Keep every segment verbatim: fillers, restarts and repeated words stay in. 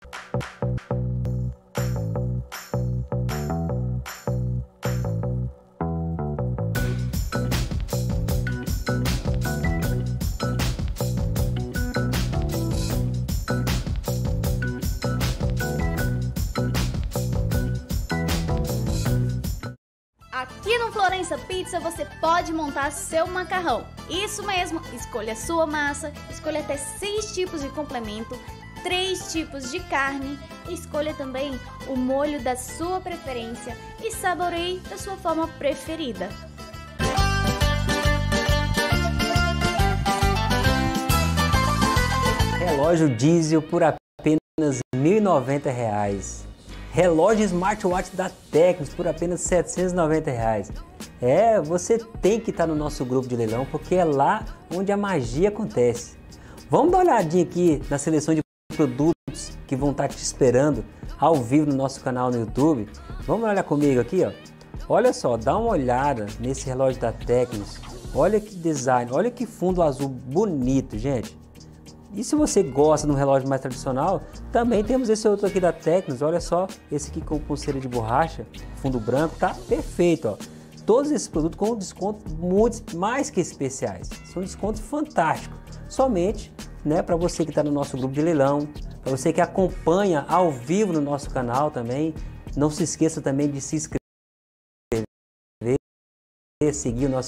Aqui no Florença Pizza você pode montar seu macarrão. Isso mesmo, escolha a sua massa, escolha até seis tipos de complemento, três tipos de carne, escolha também o molho da sua preferência e saboreie da sua forma preferida. Relógio diesel por apenas mil e noventa reais. Relógio smartwatch da Tecnos por apenas setecentos e noventa reais. É, você tem que estar no nosso grupo de leilão porque é lá onde a magia acontece. Vamos dar uma olhadinha aqui na seleção de produtos que vão estar te esperando ao vivo no nosso canal no YouTube. Vamos olhar comigo aqui, ó. Olha só, dá uma olhada nesse relógio da Tecnos. Olha que design, olha que fundo azul bonito, gente. E se você gosta de um relógio mais tradicional, também temos esse outro aqui da Tecnos. Olha só, esse aqui com pulseira de borracha, fundo branco, tá perfeito, ó. Todos esses produtos com desconto muito mais que especiais. São descontos fantásticos. Somente, né, para você que está no nosso grupo de leilão, para você que acompanha ao vivo no nosso canal também. Não se esqueça também de se inscrever, seguir o nosso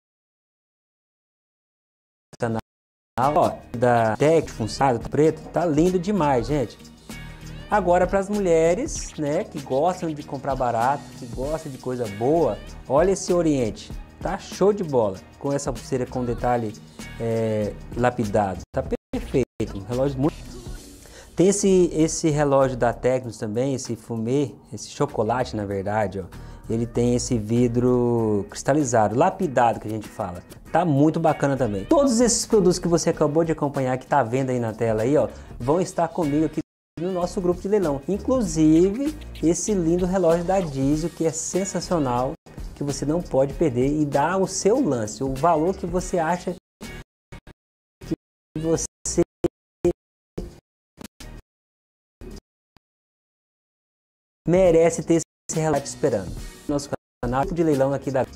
canal. Ó, da Tec Funçado Preto, tá lindo demais, gente. Agora para as mulheres, né, que gostam de comprar barato, que gostam de coisa boa, olha esse Oriente, tá show de bola, com essa pulseira com detalhe é, lapidado, tá perfeito, um relógio muito... Tem esse, esse relógio da Tecnos também, esse fumê, esse chocolate na verdade, ó. Ele tem esse vidro cristalizado, lapidado que a gente fala. Tá muito bacana também. Todos esses produtos que você acabou de acompanhar, que tá vendo aí na tela aí, ó, vão estar comigo aqui no nosso grupo de leilão. Inclusive, esse lindo relógio da Diesel, que é sensacional, que você não pode perder e dá o seu lance, o valor que você acha que você merece ter esse relógio esperando. Nosso canal de leilão aqui da...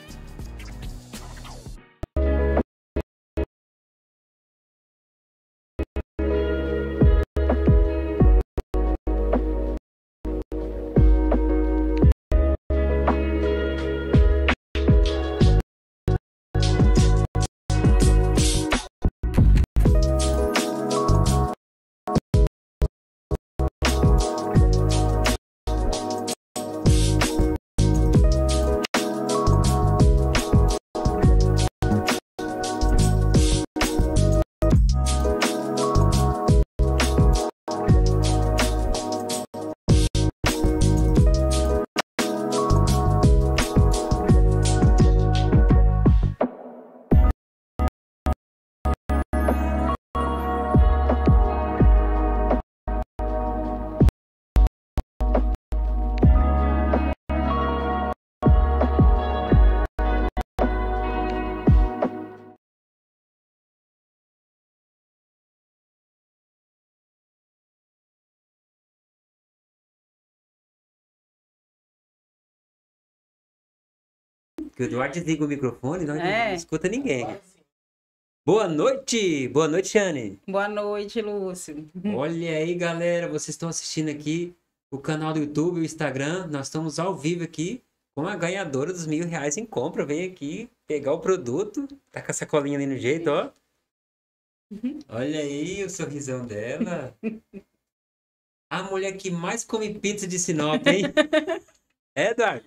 Que o Eduardo desliga o microfone, não, é. não escuta ninguém. Boa noite! Boa noite, Shane! Boa noite, Lúcio! Olha aí, galera, vocês estão assistindo aqui o canal do YouTube, o Instagram. Nós estamos ao vivo aqui com a ganhadora dos mil reais em compra. Vem aqui pegar o produto. Tá com a sacolinha ali no jeito, ó. Olha aí o sorrisão dela. A mulher que mais come pizza de Sinop, hein? É, Eduardo?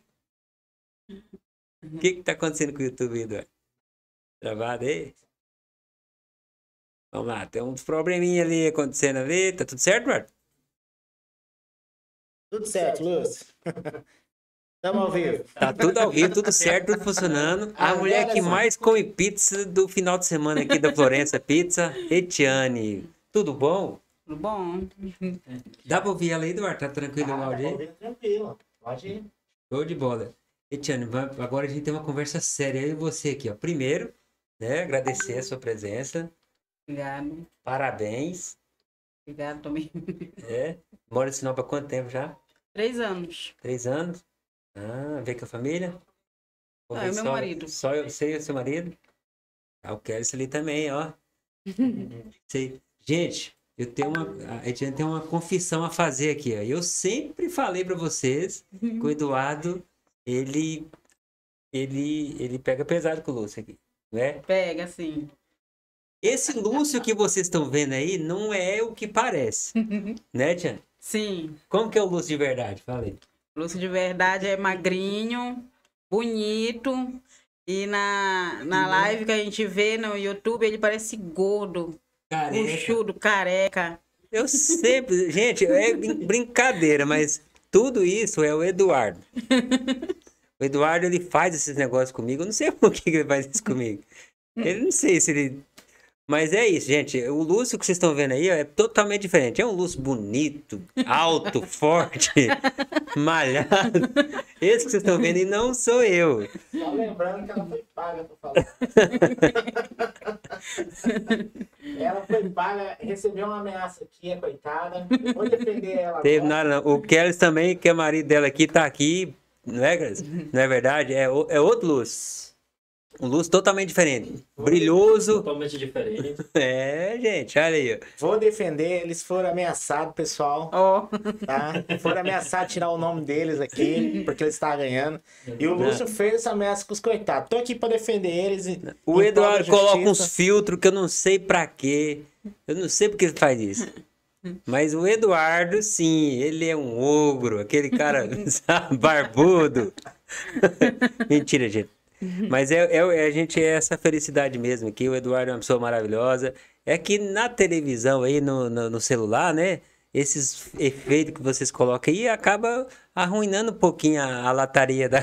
O que que tá acontecendo com o YouTube, Eduardo? Travado aí? Vamos lá, tem uns probleminha ali acontecendo ali. Tá tudo certo, Eduardo? Tudo certo, Lúcio. Estamos ao vivo. Tá tudo ao vivo, tudo certo, tudo funcionando. A mulher que mais come pizza do final de semana aqui da Florença Pizza, Etiane. Tudo bom? Tudo bom. Dá pra ouvir ela aí, Eduardo? Tá tranquilo no áudio aí? Tranquilo, pode ir. Show de bola. Etiane, agora a gente tem uma conversa séria, eu e você aqui, ó. Primeiro, né, agradecer a sua presença. Obrigado. Parabéns. Obrigado também. É? Mora em Sinop há quanto tempo já? Três anos. Três anos? Ah, veio com a família? Ou Não, veio é meu só, marido. Só eu, você e o seu marido? Ah, o Kelly ali também, ó. Sei. Gente, eu tenho uma, a gente tem uma confissão a fazer aqui, ó. Eu sempre falei pra vocês que o Eduardo, ele, ele, ele pega pesado com o Lúcio aqui, né? Pega, assim. Esse Lúcio que vocês estão vendo aí não é o que parece, né, Tia? Sim. Como que é o Lúcio de verdade? Fala aí. Lúcio de verdade é magrinho, bonito. E na, na live que a gente vê no YouTube, ele parece gordo, Careca. buchudo, careca. Eu sempre, gente, é brin- brincadeira, mas tudo isso é o Eduardo. O Eduardo, ele faz esses negócios comigo, eu não sei por que que ele faz isso comigo. Ele não sei se ele... Mas é isso, gente. O Lúcio que vocês estão vendo aí ó, é totalmente diferente. É um Lúcio bonito, alto, forte, malhado. Esse que vocês estão vendo aí não sou eu. Só lembrando que ela foi paga pra falar. Ela foi paga, recebeu uma ameaça aqui, a coitada. Eu vou defender ela Teve agora. nada, não. O Kelly também, que é marido dela aqui, tá aqui. Não é, Grazi? Não é verdade? É, o- é outro Lúcio. Um Lúcio totalmente diferente. Brilhoso. Totalmente diferente. É, gente, olha aí. Ó. Vou defender, eles foram ameaçados, pessoal. Ó, Tá? Foram ameaçados tirar o nome deles aqui, porque eles estavam ganhando. E o Lúcio fez essa ameaça com os coitados. Tô aqui pra defender eles. e- O em Eduardo prol da coloca uns justiça. filtros que eu não sei pra quê. Eu não sei porque ele faz isso. Mas o Eduardo, sim, ele é um ogro, aquele cara sabe, barbudo. Mentira, gente. Mas é, é, a gente é essa felicidade mesmo aqui. O Eduardo é uma pessoa maravilhosa. É que na televisão aí, no, no, no celular, né? Esses efeitos que vocês colocam aí acaba arruinando um pouquinho a, a lataria da.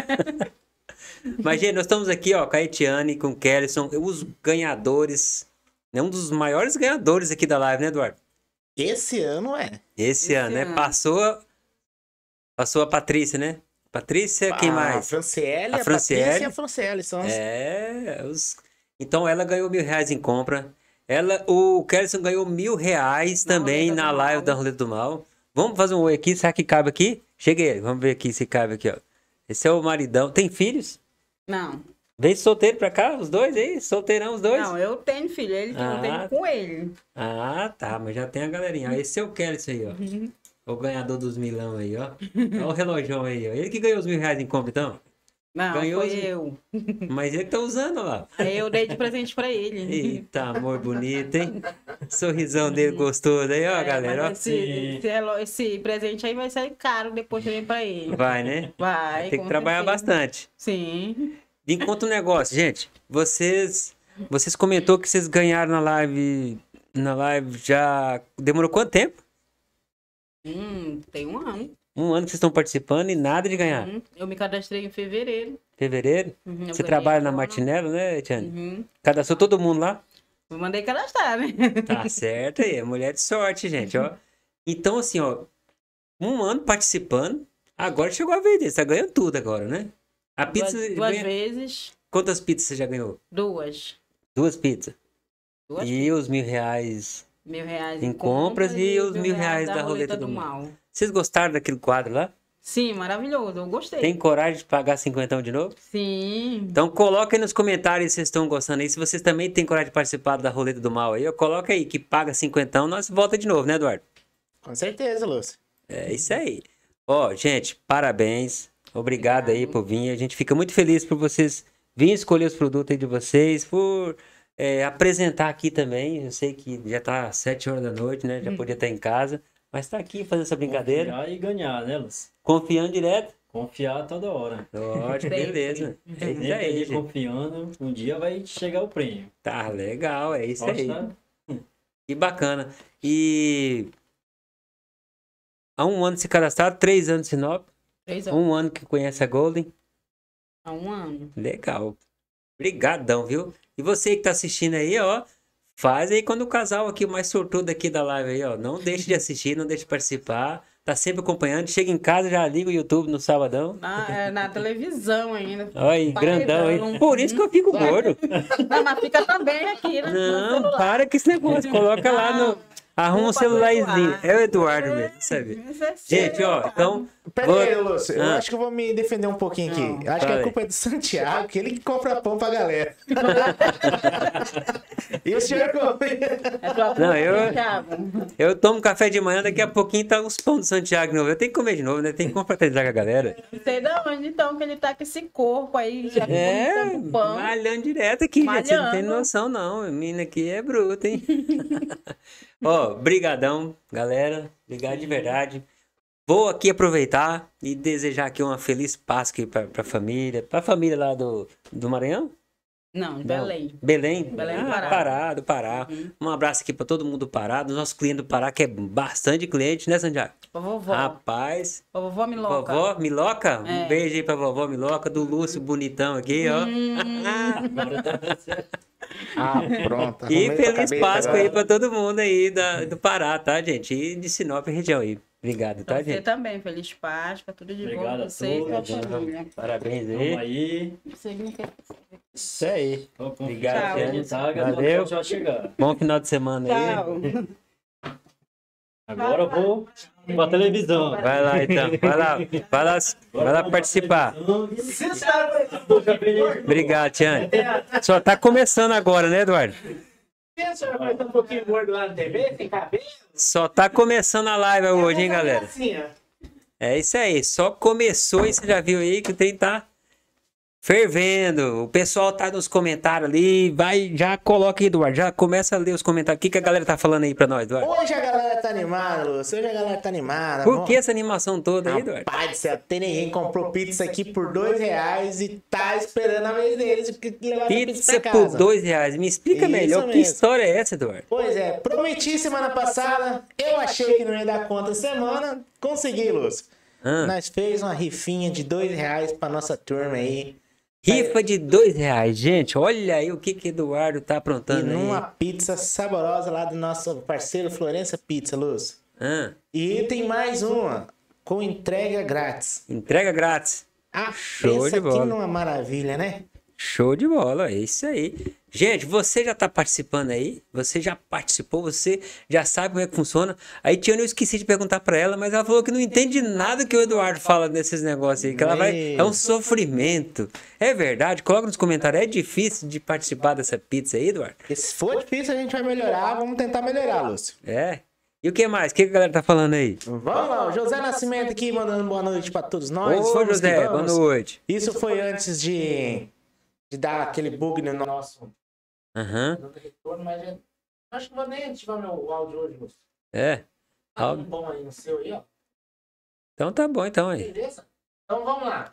Mas, gente, nós estamos aqui, ó, com a Etiane, com o Kellyson, os ganhadores. É um dos maiores ganhadores aqui da live, né, Eduardo? Esse ano é. Esse, Esse ano, né? ano. Passou. Passou a Patrícia, né? Patrícia, quem A mais? Franciele, A a, Franciele. Patrícia e a Franciele são as... É, os... Então ela ganhou mil reais em compra. Ela, o Kellyson ganhou mil reais Na também Roleta na do live Mal. da Roleta do Mal. Vamos fazer um oi aqui, será que cabe aqui? Cheguei, vamos ver aqui se cabe aqui, ó. Esse é o maridão. Tem filhos? não. Vem solteiro pra cá, os dois aí? Solteirão os dois? Não, eu tenho filho, ele Ah. não tem com ele. Ah, tá, mas já tem a galerinha. Ó, esse é o Kellyson aí, ó. O ganhador dos milão aí, ó. Olha o relojão aí, ó. Ele que ganhou os mil reais em compra, então. Não, Ganhou foi os- eu. Mas ele que tá usando, ó lá. Aí eu dei de presente pra ele. Eita, amor bonito, hein? Sorrisão dele gostoso aí, ó, É, galera. Ó. mas esse, esse, relo- esse presente aí vai sair caro depois também pra ele. Vai, né? Vai. Tem que com trabalhar certeza. bastante. Sim. Me conta um negócio, gente. Vocês, vocês comentou que vocês ganharam na live, na live já demorou quanto tempo? Hum, tem um ano. Um ano que vocês estão participando e nada de ganhar. Hum, eu me cadastrei em fevereiro. Fevereiro? Uhum, eu Você ganhei trabalha na agora. Martinello, né, Etiane? Uhum. Cadastrou todo mundo lá? Eu mandei cadastrar, né? Tá certo aí, é mulher de sorte, gente, ó. Então, assim, ó, um ano participando, agora chegou a vez dele, você tá ganhando tudo agora, né? A Duas, pizza, duas ganha- vezes. quantas pizzas você já ganhou? Duas. Duas pizzas. Duas E os mil reais. mil reais em compras e os mil reais da roleta roleta do mal. Vocês gostaram daquele quadro lá? Sim, maravilhoso. Eu gostei. Tem coragem de pagar cinquentão de novo? Sim. Então coloca aí nos comentários se vocês estão gostando aí. Se vocês também têm coragem de participar da roleta do mal aí, ó, coloca aí que paga cinquentão, nós volta de novo, né, Eduardo? Com certeza, Lúcio. É isso aí. Ó, gente, parabéns. Obrigado aí por vir. A gente fica muito feliz por vocês virem escolher os produtos aí de vocês, por é, apresentar aqui também. Eu sei que já tá às sete horas da noite, né? Já podia estar em casa, mas tá aqui fazendo essa brincadeira, Confiar e ganhar, né, Lúcio? confiando direto. Confiar toda hora. Ótimo, Sempre. beleza. É isso Nem aí, ali gente. confiando, um dia vai chegar o prêmio. Tá legal, é isso aí. Gosta? Que bacana. E há um ano se cadastraram, três anos de Sinop, Três anos. um ano que conhece a Golden. Há um ano. Legal. Obrigadão, viu? E você que tá assistindo aí, ó, faz aí quando o casal aqui, o mais sortudo aqui da live aí, ó, não deixe de assistir, não deixe de participar, tá sempre acompanhando, chega em casa, já liga o YouTube no sabadão. Na, é, na televisão ainda. Olha aí, grandão, hein? Paredão. Por isso que eu fico gordo. Não, mas fica também aqui, né? No Não, celular. para com esse negócio, coloca lá no... Arruma um Culpa do celularzinho. Eduardo. É o Eduardo mesmo, sabe? Gente, ó, então. Pera vou- aí, Lúcio, eu Ah. acho que eu vou me defender um pouquinho aqui. Não. Eu acho que Fala a aí. culpa é do Santiago, que ele que compra pão pra galera. E o senhor come. É tua Não, eu- culpa, Thiago. Eu tomo café de manhã, daqui a pouquinho tá os pão do Santiago de novo. Eu tenho que comer de novo, né? Tem que confraternizar com a galera. Não sei de onde então que ele tá com esse corpo aí, já É, com tanto pão. malhando direto aqui, gente. Você não tem Malhando. noção, não. A menina aqui é bruta, hein? Ó, brigadão, galera. Obrigado de verdade. Vou aqui aproveitar e desejar aqui uma feliz Páscoa aí pra, pra família. Pra família lá do, do Maranhão? Não, Belém. Belém? Belém do ah, Pará. Pará, do Pará. Uhum. Um abraço aqui pra todo mundo do Pará, dos nossos clientes do Pará, que é bastante cliente, né, Santiago? Pra vovó. Rapaz. Pra vovó Miloca. Vovó Miloca? É. Um beijo aí pra vovó Miloca, do Lúcio bonitão aqui, ó. Ah, pronto. E arrumei tua feliz cabeça Páscoa agora. aí pra todo mundo aí da, do Pará, tá, gente? E de Sinop região aí. Obrigado, tá, Pra você gente? também. Feliz Páscoa, tudo de Obrigado bom a pra você e pra todos. família. Parabéns Vamos aí. aí. Você não quer- Isso aí. Obrigado, Tchau. gente. Tá, Valeu. já vai chegar. Bom final de semana aí. Tchau. Agora eu vou pra televisão. Vai lá, então. Vai lá. Vai lá, vai lá participar. Obrigado, Tiane. Só tá começando agora, né, Eduardo? O senhor vai estar um pouquinho gordo lá na T V, sem cabelo? Só tá começando a live hoje, hein, galera? Assim, ó. É isso aí, só começou e você já viu aí que o trem tá fervendo. O pessoal tá nos comentários ali, vai, já coloca aí, Eduardo, já começa a ler os comentários. O que, que a galera tá falando aí pra nós, Eduardo? Hoje a galera tá animada, Lúcio. Hoje a galera tá animada. Por Vamos- que essa animação toda aí, Eduardo? Rapaz do céu, tem ninguém que comprou pizza aqui por dois reais e tá esperando a vez deles porque levar a pizza Pizza pra por casa. dois reais. Me explica Isso melhor que mesmo. história é essa, Eduardo? Pois é, prometi semana passada, eu achei que não ia dar conta semana, consegui, Lúcio. Ah, Nós fez uma rifinha de dois reais pra nossa turma aí. rifa de dois reais, gente. Olha aí o que que Eduardo tá E aprontando numa aí. pizza saborosa lá do nosso parceiro Florença Pizza, Lúcio. Ah, E tem mais uma, com entrega grátis. entrega grátis. Ah, Show pensa de bola. aqui numa maravilha, né? Show de bola, é isso aí. Gente, você já tá participando aí? Você já participou? Você já sabe como é que funciona? Aí, Tiana, eu esqueci de perguntar pra ela, mas ela falou que não entende nada que o Eduardo fala desses negócios aí, que ela vai... É um sofrimento. É verdade? Coloca nos comentários, é difícil de participar dessa pizza aí, Eduardo? Porque se for difícil, a gente vai melhorar. Vamos tentar melhorar, Lúcio. É. E o que mais? O que que a galera tá falando aí? Vamos lá, o José Nascimento aqui mandando boa noite pra todos nós. Ô, Vamos que José, boa vamos. noite. Isso foi antes de, de dar aquele bug no nosso Aham, no retorno, mas já, acho que vou nem ativar meu áudio hoje, Lúcio. é. Tá Áudio. tudo bom aí no seu aí, ó. Então tá bom, então aí. Beleza? Então vamos lá.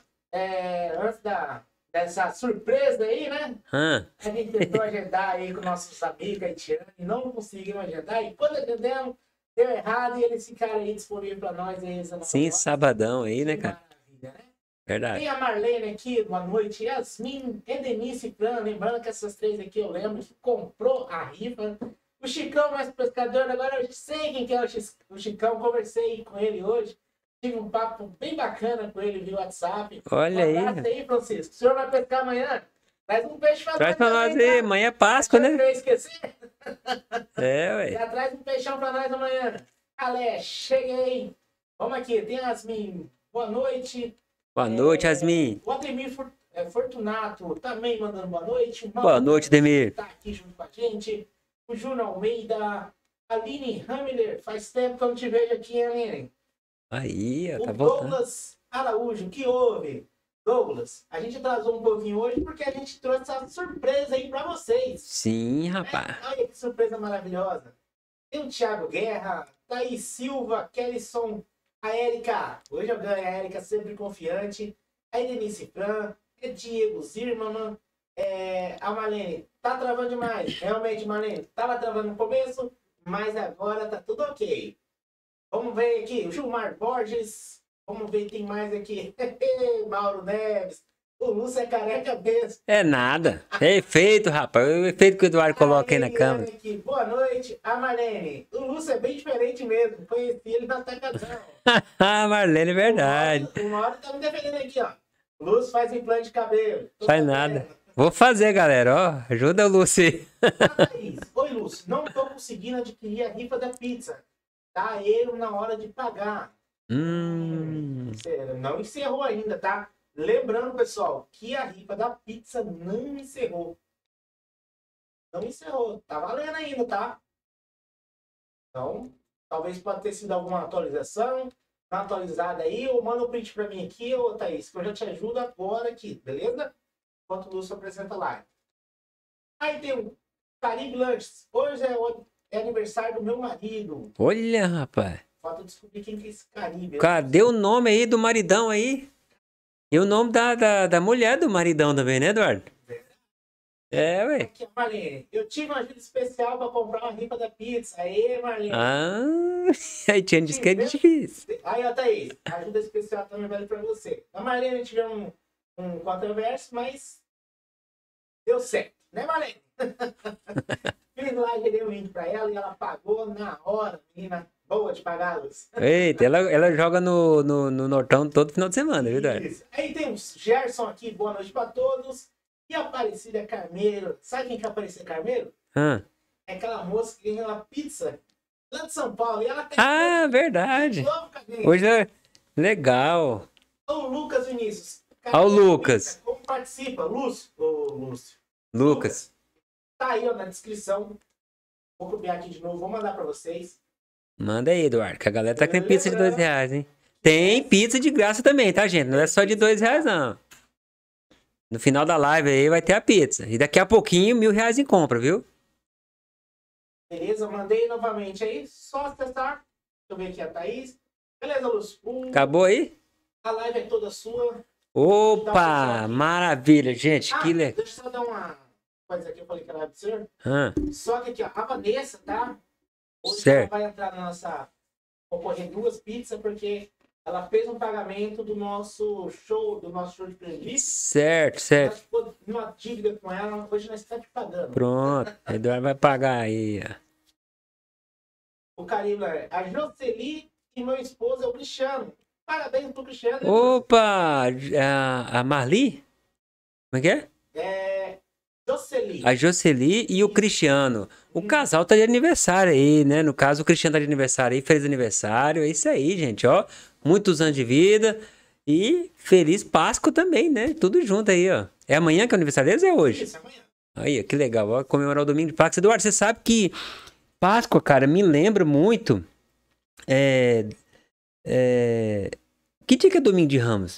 É, antes da, dessa surpresa aí, né? Ah, A gente tentou agendar aí com nossos amigos haitianos e não conseguimos agendar. E quando agendamos, deu errado e eles ficaram aí disponíveis pra nós. Aí, essa nova sim, hora. sabadão aí, né, Que cara? maravilha, né? Verdade. Tem a Marlene aqui, boa noite. Yasmin, Edenice e Fran, lembrando que essas três aqui eu lembro que comprou a rifa. O Chicão, mais pescador, agora eu sei quem que é o Chis- o Chicão, conversei com ele hoje. Tive um papo bem bacana com ele via WhatsApp. Olha um aí. abraço aí, Francisco. O senhor vai pescar amanhã? Traz um peixe pra Traz pra nós também, aí, tá? amanhã é Páscoa, Achou né? que eu ia esquecer? É, ué. Já traz um peixão pra nós amanhã. Alé, cheguei. Vamos aqui, tem Yasmin. Boa noite. Boa noite, Yasmin. O Ademir For- é, Fortunato também mandando boa noite. O Boa Mauro noite, Demir. tá aqui junto com a gente. O Júnior Almeida. Aline Hamler. Faz tempo que eu não te vejo aqui, hein, Aline? Aí, ó, O tá voltando. Douglas Araújo. Que houve? Douglas, a gente atrasou um pouquinho hoje porque a gente trouxe essa surpresa aí pra vocês. Sim, rapaz. É, olha que surpresa maravilhosa. Tem o Thiago Guerra, Thaís Silva, Kellyson, a Érica. Hoje eu ganho a Érica, sempre confiante. A Denise Fran, é Diego Zirman, é, a Marlene. Tá travando demais. Realmente, Marlene, tava travando no começo, mas agora tá tudo ok. Vamos ver aqui, o Gilmar Borges. Vamos ver, tem mais aqui. Mauro Neves. O Lúcio é careca mesmo. É nada. É efeito, rapaz. É o efeito que o Eduardo coloca aí na Eliane câmera. aqui. Boa noite, a Marlene. O Lúcio é bem diferente mesmo. Conheci ele na Tacadão. Ah, Marlene, é verdade. O Mauro tá me defendendo aqui, ó. O Lúcio faz implante de cabelo. Tô Faz sabendo. nada. Vou fazer, galera. Ó, ajuda o Lúcio aí. A Thaís. Oi, Lúcio, não tô conseguindo adquirir a rifa da pizza. Tá erro na hora de pagar. Hum. Não encerrou ainda, tá? Lembrando, pessoal, que a rifa da pizza não encerrou. Não encerrou. Tá valendo ainda, tá? Então, talvez pode ter sido alguma atualização. Tá atualizada aí, ou manda um print pra mim aqui, ô Thaís, que eu já te ajudo agora aqui, beleza? Enquanto o Lúcio apresenta lá. Aí tem o Caribe Lanches. Hoje é, o, é aniversário do meu marido. Olha, rapaz. Falta descobrir quem que é esse Caribe. Cadê o nome aí do maridão aí? E o nome da, da, da mulher do maridão também, né, Eduardo? É, ué. Aqui, Marlene. Eu tive uma ajuda especial pra comprar uma rifa da pizza. Aê, Marlene. Ah, aí tinha disse que é difícil. Aí, ó, Thaís. A ajuda especial também vale pra você. A Marlene tivemos um, um controverso, mas deu certo. Né, Marlene? Fiz lá, gerei um link pra ela e ela pagou na hora, menina. Boa de pagá-los. Eita, ela, ela joga no, no, no Nortão todo final de semana, viu, Eduardo? Isso. Aí tem o Gerson aqui, boa noite pra todos. E a Aparecida Carmeiro. Sabe quem que é a Aparecida Carmeiro? Ah, É aquela moça que ganhou uma pizza lá de São Paulo. E ela tem ah verdade. novo caminho. Hoje é legal. O Lucas Vinícius. Ó o Lucas. Como participa? Lúcio. Ô, Lúcio. Lucas. Tá aí, ó, na descrição. Vou copiar aqui de novo, vou mandar pra vocês. Manda aí, Eduardo, que a galera tá querendo pizza de dois reais, hein? Tem pizza de graça também, tá, gente? Não é só de dois reais, não. No final da live aí vai ter a pizza. E daqui a pouquinho, mil reais em compra, viu? Beleza, mandei novamente aí. Só acessar. Deixa eu ver aqui a Thaís. Beleza, Lúcio. Um, Acabou aí? a live é toda sua. Opa, maravilha, gente. Ah, Que legal. deixa eu só dar uma coisa aqui. Eu falei que era absurdo. Ah, Só que aqui, ó. A Vanessa, tá? Hoje certo. ela vai entrar na nossa... concorrer duas pizzas, porque ela fez um pagamento do nosso show, do nosso show de playlist. Certo, Nós certo. ficou numa dívida com ela, hoje nós estamos te pagando. Pronto. Eduardo vai pagar aí, ó. O carinho é a Jocely e meu esposo é o Cristiano. Parabéns pro Cristiano. Opa, a, a Marli? Como é que é? É... Jocely. A Jocely e o Cristiano. O casal tá de aniversário aí, né? No caso, o Cristiano tá de aniversário aí, feliz aniversário. É isso aí, gente, ó. Muitos anos de vida e feliz Páscoa também, né? Tudo junto aí, ó. É amanhã que é o aniversário deles ou é hoje? Isso, amanhã. Aí, que legal, ó. Comemorar o domingo de Páscoa. Eduardo, você sabe que Páscoa, cara, me lembra muito... É... É... Que dia que é domingo de Ramos?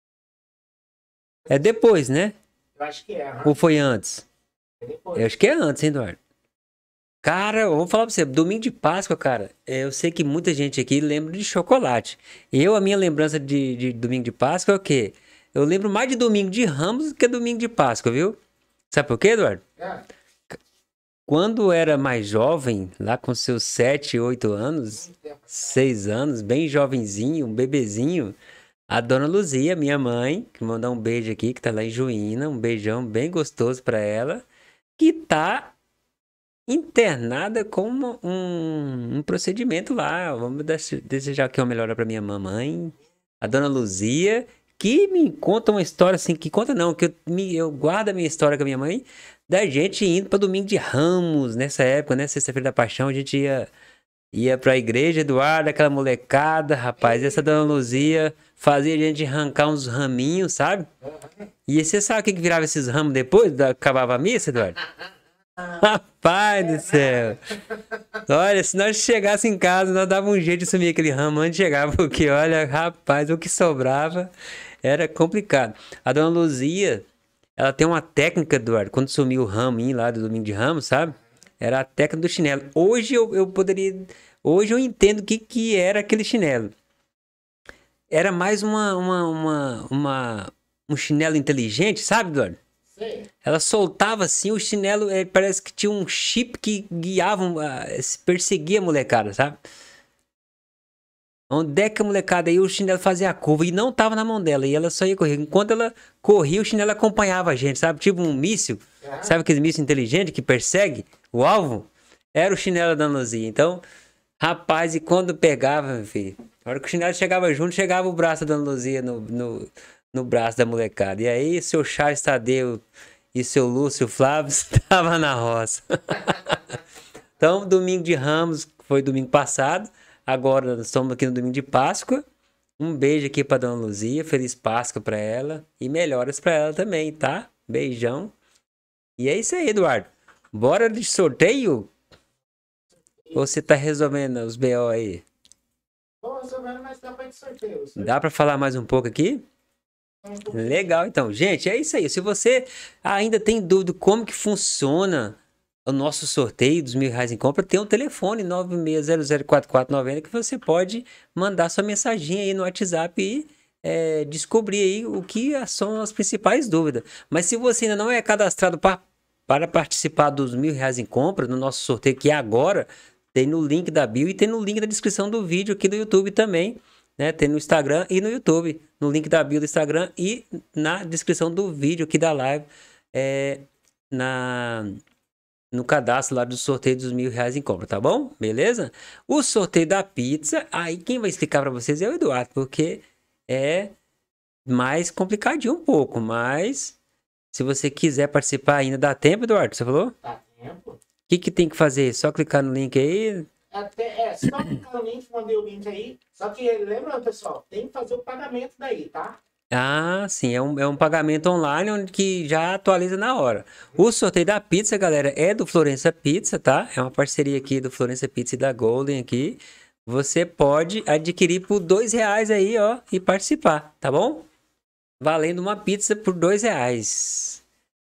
É depois, né? Eu acho que é. aham. Ou foi antes? É depois. Eu acho que é antes, hein, Eduardo? Cara, eu vou falar pra você, domingo de Páscoa, cara, é, eu sei que muita gente aqui lembra de chocolate. Eu, a minha lembrança de, de domingo de Páscoa é o quê? Eu lembro mais de domingo de Ramos do que domingo de Páscoa, viu? Sabe por quê, Eduardo? É. Quando era mais jovem, lá com seus sete, oito anos, seis anos, bem jovenzinho, um bebezinho, a dona Luzia, minha mãe, que mandar um beijo aqui, que tá lá em Juína, um beijão bem gostoso pra ela, que tá internada com uma- um, um procedimento lá. Vamos dese- desejar aqui uma melhora pra minha mamãe, a dona Luzia, que me conta uma história assim, que conta não, que eu, me, eu guardo a minha história com a minha mãe, da gente indo pra Domingo de Ramos, nessa época, né, Sexta-feira da Paixão, a gente ia, ia pra igreja, Eduardo, aquela molecada, rapaz, essa dona Luzia fazia a gente arrancar uns raminhos, sabe? E você sabe o que que virava esses ramos depois, da, acabava a missa, Eduardo? Rapaz do céu! Olha, se nós chegássemos em casa, nós dava um jeito de sumir aquele ramo antes de chegar, porque olha, rapaz, o que sobrava era complicado. A dona Luzia, ela tem uma técnica, Eduardo, quando sumiu o raminho lá do Domingo de Ramos, sabe? Era a técnica do chinelo. Hoje eu, eu poderia. Hoje eu entendo o que, que era aquele chinelo. Era mais uma, uma, uma, uma- um chinelo inteligente, sabe, Eduardo? Sei. Ela soltava assim, o chinelo, eh, parece que tinha um chip que guiava, um, ah, se perseguia a molecada, sabe? Onde é que a molecada aí, o chinelo fazia a curva e não tava na mão dela, e ela só ia correr. Enquanto ela corria, o chinelo acompanhava a gente, sabe? Tipo um míssil, Ah. sabe aquele míssil inteligente que persegue o alvo? Era o chinelo da Luzia. Então, rapaz, e quando pegava, meu filho, na hora que o chinelo chegava junto, chegava o braço da Luzia no, no, no braço da molecada. E aí, seu Charles Tadeu e seu Lúcio Flávio estavam na roça. Então, domingo de Ramos foi domingo passado. Agora nós estamos aqui no domingo de Páscoa. Um beijo aqui pra Dona Luzia. Feliz Páscoa pra ela. E melhoras pra ela também, tá? Beijão. E é isso aí, Eduardo. Bora de sorteio? Ou você tá resolvendo os B O aí? Tô resolvendo, mas dá pra de sorteio. Dá pra falar mais um pouco aqui? Legal, então. Gente, é isso aí. Se você ainda tem dúvida como que funciona o nosso sorteio dos mil reais em compra, tem um telefone nove seis zero zero quatro quatro nove zero que você pode mandar sua mensaginha aí no WhatsApp e é, descobrir aí o que são as principais dúvidas. Mas se você ainda não é cadastrado pra, para participar dos mil reais em compra, no nosso sorteio que é agora, tem no link da bio e tem no link da descrição do vídeo aqui do YouTube também, né? Tem no Instagram e no YouTube, no link da bio do Instagram e na descrição do vídeo aqui da live, é, na, no cadastro lá do sorteio dos mil reais em compra, tá bom? Beleza? O sorteio da pizza, aí quem vai explicar para vocês é o Eduardo, porque é mais complicadinho um pouco, mas se você quiser participar ainda dá tempo, Eduardo, você falou? Dá tempo. O que que tem que fazer? Só clicar no link aí? Até, é, só clicar no link, mandei o link aí. Só que lembra, pessoal, tem que fazer o pagamento daí, tá? Ah, sim, é um, é um pagamento online onde que já atualiza na hora. O sorteio da pizza, galera, é do Florença Pizza, tá? É uma parceria aqui do Florença Pizza e da Golden aqui. Você pode adquirir por dois reais aí, ó, e participar, tá bom? Valendo uma pizza por dois reais.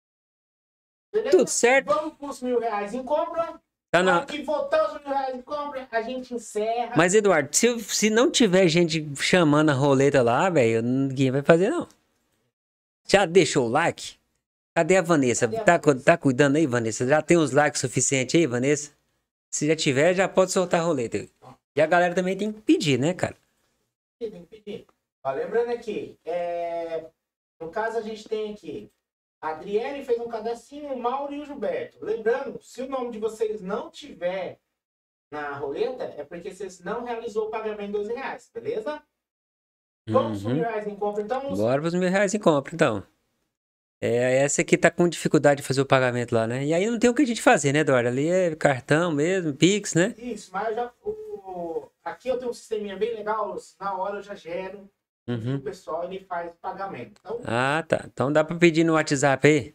Beleza? Tudo certo? Vamos pros mil reais em compra. Tá na... Que voltar os mil reais em compra, a gente encerra. Mas, Eduardo, se, se não tiver gente chamando a roleta lá, velho, ninguém vai fazer, não. Já deixou o like? Cadê a Vanessa? Cadê a tá, Vanessa? tá cuidando aí, Vanessa? Já tem os likes suficientes aí, Vanessa? Se já tiver, já pode soltar a roleta. E a galera também tem que pedir, né, cara? Tem que pedir. Ó, lembrando aqui, é... no caso a gente tem aqui, a Adriele fez um cadastrinho, o Mauro e o Gilberto. Lembrando, se o nome de vocês não tiver na roleta, é porque vocês não realizou o pagamento de doze reais, beleza? Vamos Uhum. para mil reais em compra, então. Lúcio? Bora pros mil reais em compra, então. É, essa aqui tá com dificuldade de fazer o pagamento lá, né? E aí não tem o que a gente fazer, né, Eduardo? Ali é cartão mesmo, Pix, né? Isso, mas eu já... O... Aqui eu tenho um sisteminha bem legal, Lúcio. Na hora eu já gero. Uhum. O pessoal ele faz o pagamento. Então, Ah, tá. Então dá pra pedir no WhatsApp aí.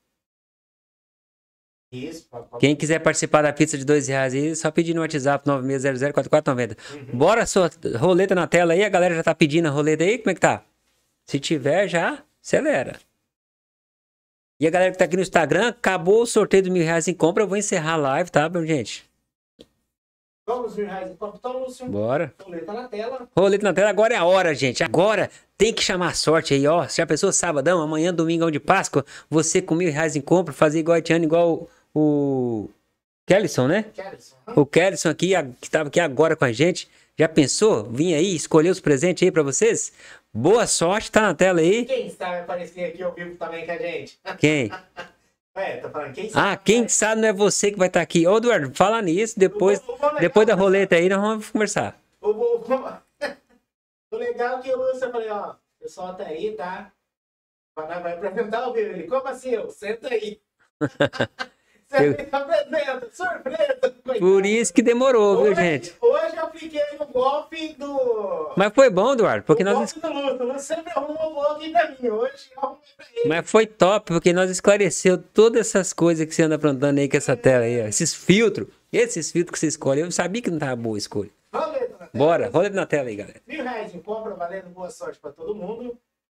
isso. Pode, pode... Quem quiser participar da pizza de dois reais aí, só pedir no WhatsApp nove seis zero zero quatro quatro nove zero. Uhum. Bora, sua roleta na tela aí. A galera já tá pedindo a roleta aí? Como é que tá? Se tiver, já acelera. E a galera que tá aqui no Instagram, acabou o sorteio dos mil reais em compra. Eu vou encerrar a live, tá, gente? Vamos mil reais em compra, então, Lúcio. Bora. Roleta na tela. Roleta na tela, agora é a hora, gente. Agora tem que chamar a sorte aí, ó. Já pensou sabadão, amanhã, domingão de Páscoa, você com mil reais em compra, fazer igual a Tiana, igual o, o Kellyson, né? Kellyson. O Kellyson aqui, a- que tava aqui agora com a gente. Já pensou? Vim aí, escolher os presentes aí pra vocês? Boa sorte, tá na tela aí. Quem sabe aparecer aqui ao vivo também com a gente? Quem? É, tá falando, quem sabe? Ah, quem sabe não é você que vai estar aqui. Ô, Eduardo, fala nisso, depois, O- o- o- depois da roleta aí, nós vamos conversar. O, o, o, o legal é que o Lúcio, eu falei, ó, o pessoal tá aí, tá? Vai vai apresentar ao vivo. Ele, como assim? Eu, senta aí. Você Eu- apresenta, surpresa. coitado. Por isso que demorou, viu, Hoje- gente? Hoje eu apliquei o golpe do... Mas foi bom, Eduardo, porque o nós... golpe do Lúcio. O Lúcio sempre arruma um golpe pra mim. Hoje eu arrumei pra ele. Mas foi top, porque nós esclareceu todas essas coisas que você anda aprontando aí com essa tela aí, ó. Esses filtros. Esses filtros que você escolhe. Eu sabia que não tava boa a escolha. Roleta na tela. Bora, roleta na tela aí, galera. Mil reais em compra, valendo boa sorte pra todo mundo.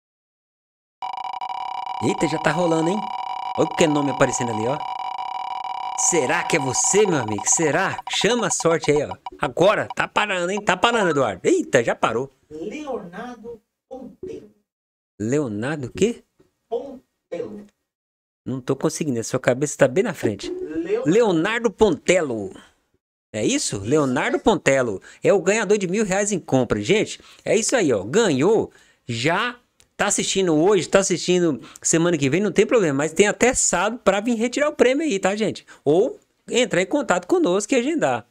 Eita, já tá rolando, hein? Olha o que nome aparecendo ali, ó. Será que é você, meu amigo? Será? Chama a sorte aí, ó. Agora, tá parando, hein? Tá parando, Eduardo. Eita, já parou. Leonardo Pontelo. Leonardo o quê? Pontelo. Não tô conseguindo, a sua cabeça tá bem na frente. Leo... Leonardo Pontelo. É isso? Leonardo Pontelo. É o ganhador de mil reais em compra. Gente, é isso aí, ó. Ganhou. Já tá assistindo hoje, tá assistindo semana que vem, não tem problema. Mas tem até sábado pra vir retirar o prêmio aí, tá, gente? Ou entrar em contato conosco e agendar.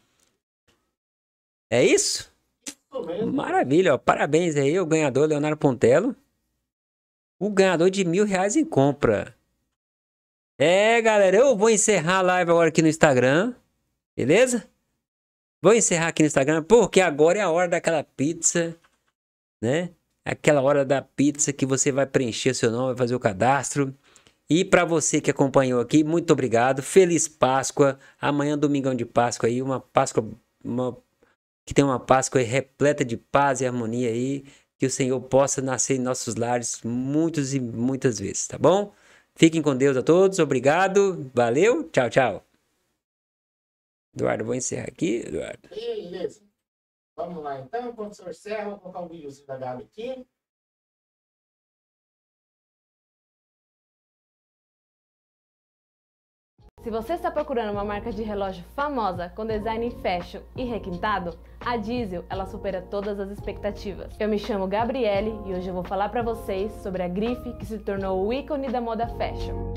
É isso? Isso mesmo. Maravilha, ó. Parabéns aí, o ganhador Leonardo Pontelo. O ganhador de mil reais em compra. É, galera, eu vou encerrar a live agora aqui no Instagram. Beleza? Vou encerrar aqui no Instagram, porque agora é a hora daquela pizza, né? Aquela hora da pizza que você vai preencher seu nome, vai fazer o cadastro. E para você que acompanhou aqui, muito obrigado. Feliz Páscoa. Amanhã, domingão de Páscoa aí, uma Páscoa, uma, que tem uma Páscoa aí repleta de paz e harmonia aí. Que o Senhor possa nascer em nossos lares muitas e muitas vezes, tá bom? Fiquem com Deus a todos. Obrigado. Valeu. Tchau, tchau. Eduardo, vou encerrar aqui, Eduardo. Beleza. Vamos lá então, enquanto o senhor encerra, vou colocar um videozinho da Gabi aqui. Se você está procurando uma marca de relógio famosa, com design fashion e requintado, a Diesel, ela supera todas as expectativas. Eu me chamo Gabriele e hoje eu vou falar para vocês sobre a grife que se tornou o ícone da moda fashion.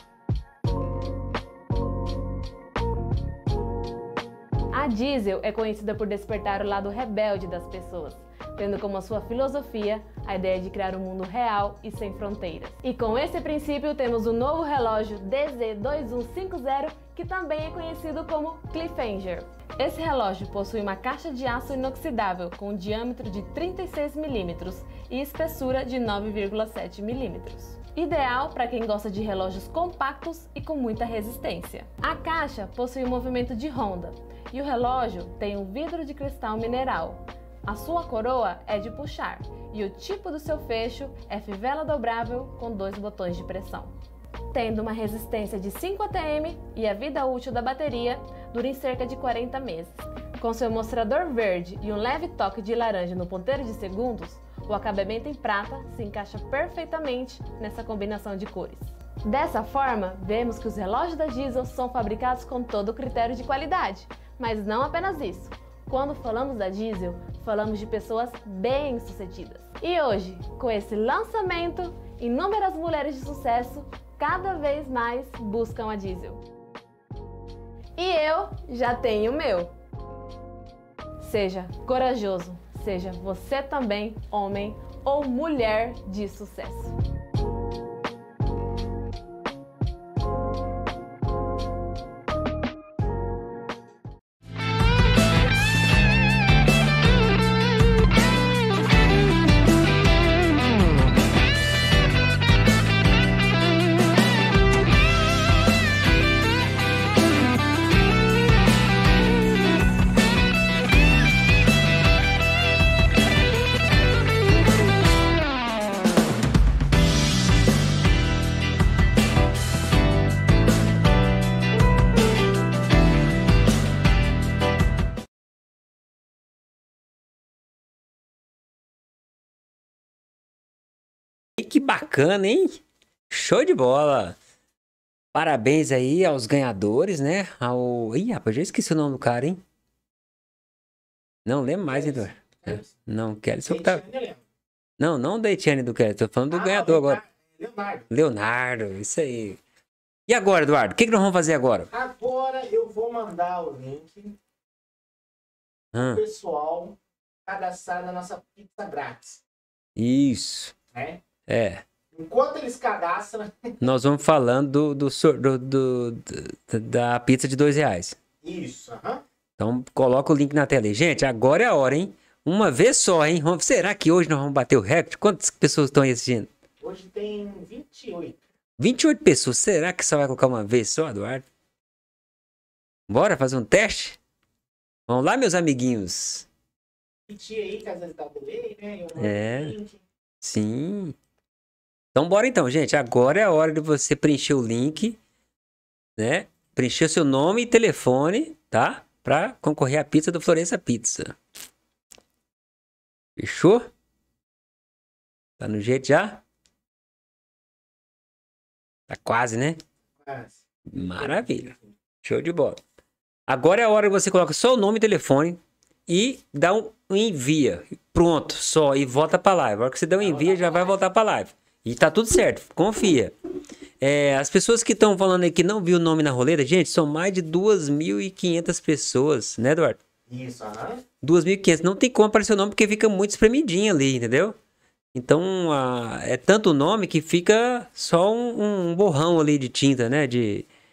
A Diesel é conhecida por despertar o lado rebelde das pessoas, tendo como sua filosofia a ideia de criar um mundo real e sem fronteiras. E com esse princípio temos o novo relógio D Z dois um cinco zero, que também é conhecido como Cliffhanger. Esse relógio possui uma caixa de aço inoxidável com um diâmetro de trinta e seis milímetros e espessura de nove vírgula sete milímetros. Ideal para quem gosta de relógios compactos e com muita resistência. A caixa possui um movimento de ronda e o relógio tem um vidro de cristal mineral. A sua coroa é de puxar e o tipo do seu fecho é fivela dobrável com dois botões de pressão. Tendo uma resistência de cinco A T M e a vida útil da bateria dura em cerca de quarenta meses. Com seu mostrador verde e um leve toque de laranja no ponteiro de segundos, o acabamento em prata se encaixa perfeitamente nessa combinação de cores. Dessa forma, vemos que os relógios da Diesel são fabricados com todo o critério de qualidade, mas não apenas isso. Quando falamos da Diesel, falamos de pessoas bem-sucedidas. E hoje, com esse lançamento, inúmeras mulheres de sucesso cada vez mais buscam a Diesel. E eu já tenho o meu. Seja corajoso, seja você também homem ou mulher de sucesso. Que bacana, hein? Show de bola! Parabéns aí aos ganhadores, né? Ao... Ih, rapaz, já esqueci o nome do cara, hein? Não lembro mais, Eduardo. Não, Kelly, só que tá... Não, não da Etienne do Kelly, tô falando do Ah, ganhador agora. Leonardo. Leonardo, isso aí. E agora, Eduardo? O que, que nós vamos fazer agora? Agora eu vou mandar o link Ah, pro pessoal cadastrar na nossa pizza grátis, isso. né? É. Enquanto eles cadastram, Nós vamos falando do, do, sor- do- do- do- da pizza de dois reais. isso, aham. Então, coloca o link na tela aí. Gente, agora é a hora, hein? Uma vez só, hein? Vamos- Será que hoje nós vamos bater o recorde? Quantas pessoas estão aí assistindo? Hoje tem vinte e oito. vinte e oito pessoas. Será que só vai colocar uma vez só, Eduardo? Bora fazer um teste? Vamos lá, meus amiguinhos. Repetir aí, que às vezes dá delay, né? Eu mando É. o link. Sim. Então, bora então, gente. Agora é a hora de você preencher o link, né? Preencher seu nome e telefone, tá? Pra concorrer à pizza do Florença Pizza. Fechou? Tá no jeito já? Tá quase, né? Mas, Maravilha. Show de bola. Agora é a hora que você coloca só o nome e telefone e dá um, um envia. Pronto, só. E volta pra live. A hora que você der um envia, já vai voltar pra live. E tá tudo certo, confia. É, as pessoas que estão falando aí que não viu o nome na roleta, gente, são mais de duas mil e quinhentas pessoas, né, Eduardo? isso, aham. duas mil e quinhentas. Não tem como aparecer o nome porque fica muito espremidinho ali, entendeu? Então, a- é tanto nome que fica só um, um borrão ali de tinta, né? De,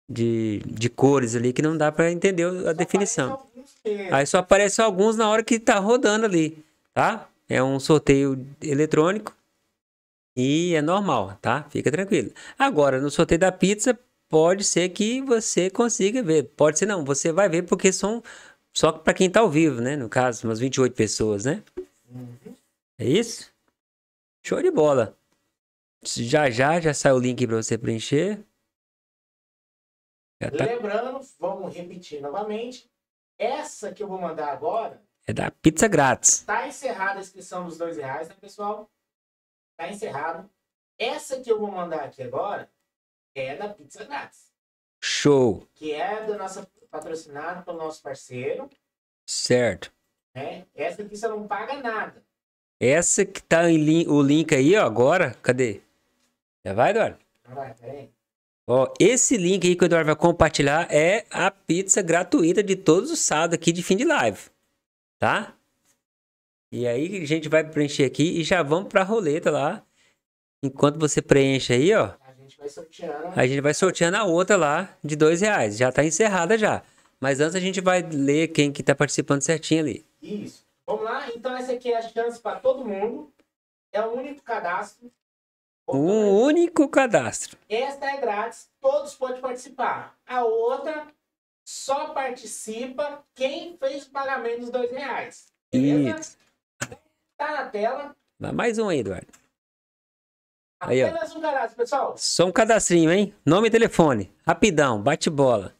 de, de cores ali que não dá para entender a Só definição. aparece alguns mesmo. Aí só aparece alguns na hora que tá rodando ali, tá? É um sorteio eletrônico e é normal, tá? Fica tranquilo. Agora, no sorteio da pizza, pode ser que você consiga ver. Pode ser não, você vai ver porque são só para quem tá ao vivo, né? No caso, umas vinte e oito pessoas, né? É isso? Show de bola. Já já, já sai o link para você preencher. Já tá, Lembrando, vamos repetir novamente. Essa que eu vou mandar agora, é da pizza grátis. tá encerrada a inscrição dos dois reais, né, pessoal? Tá encerrado. Essa que eu vou mandar aqui agora é da Pizza Grátis, Show. que é da nossa patrocinada pelo nosso parceiro, Certo. né? Essa aqui você não paga nada. Essa que tá em lin- o link aí, ó, agora. Cadê? Já vai, Eduardo? Não vai, peraí. Ó, esse link aí que o Eduardo vai compartilhar é a pizza gratuita de todos os sábados aqui de fim de live. Tá? E aí a gente vai preencher aqui e já vamos pra roleta lá. Enquanto você preenche aí, ó, A gente vai sorteando. a gente vai sorteando a outra lá de dois reais. Já tá encerrada já. Mas antes a gente vai ler quem que tá participando certinho ali. Isso. Vamos lá? Então essa aqui é a chance para todo mundo. É o único cadastro. Um único cadastro. Esta é grátis, todos podem participar. A outra só participa quem fez o pagamento dos dois reais. Beleza? Isso. Tá na tela. Dá mais um aí, Eduardo. Aí, ó. Apenas um cadastro, pessoal. Só um cadastrinho, hein? Nome e telefone. Rapidão, bate bola.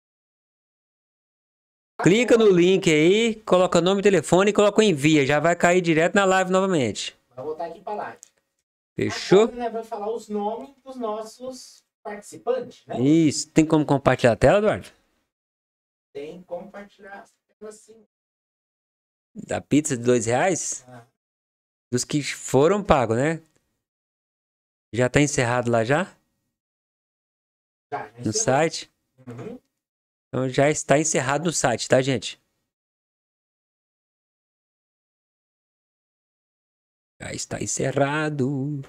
Clica no link aí, coloca nome e telefone e coloca o envia. Já vai cair direto na live novamente. Vou voltar aqui para live. Fechou? Agora, né, vai falar os nomes dos nossos participantes, né? Isso. Tem como compartilhar a tela, Eduardo? Tem como compartilhar assim. Da pizza de dois reais? Ah. Dos que foram pagos, né? Já tá encerrado lá já? Já, já No encerrou. site? Uhum. Então já está encerrado no site, tá, gente? Já está encerrado.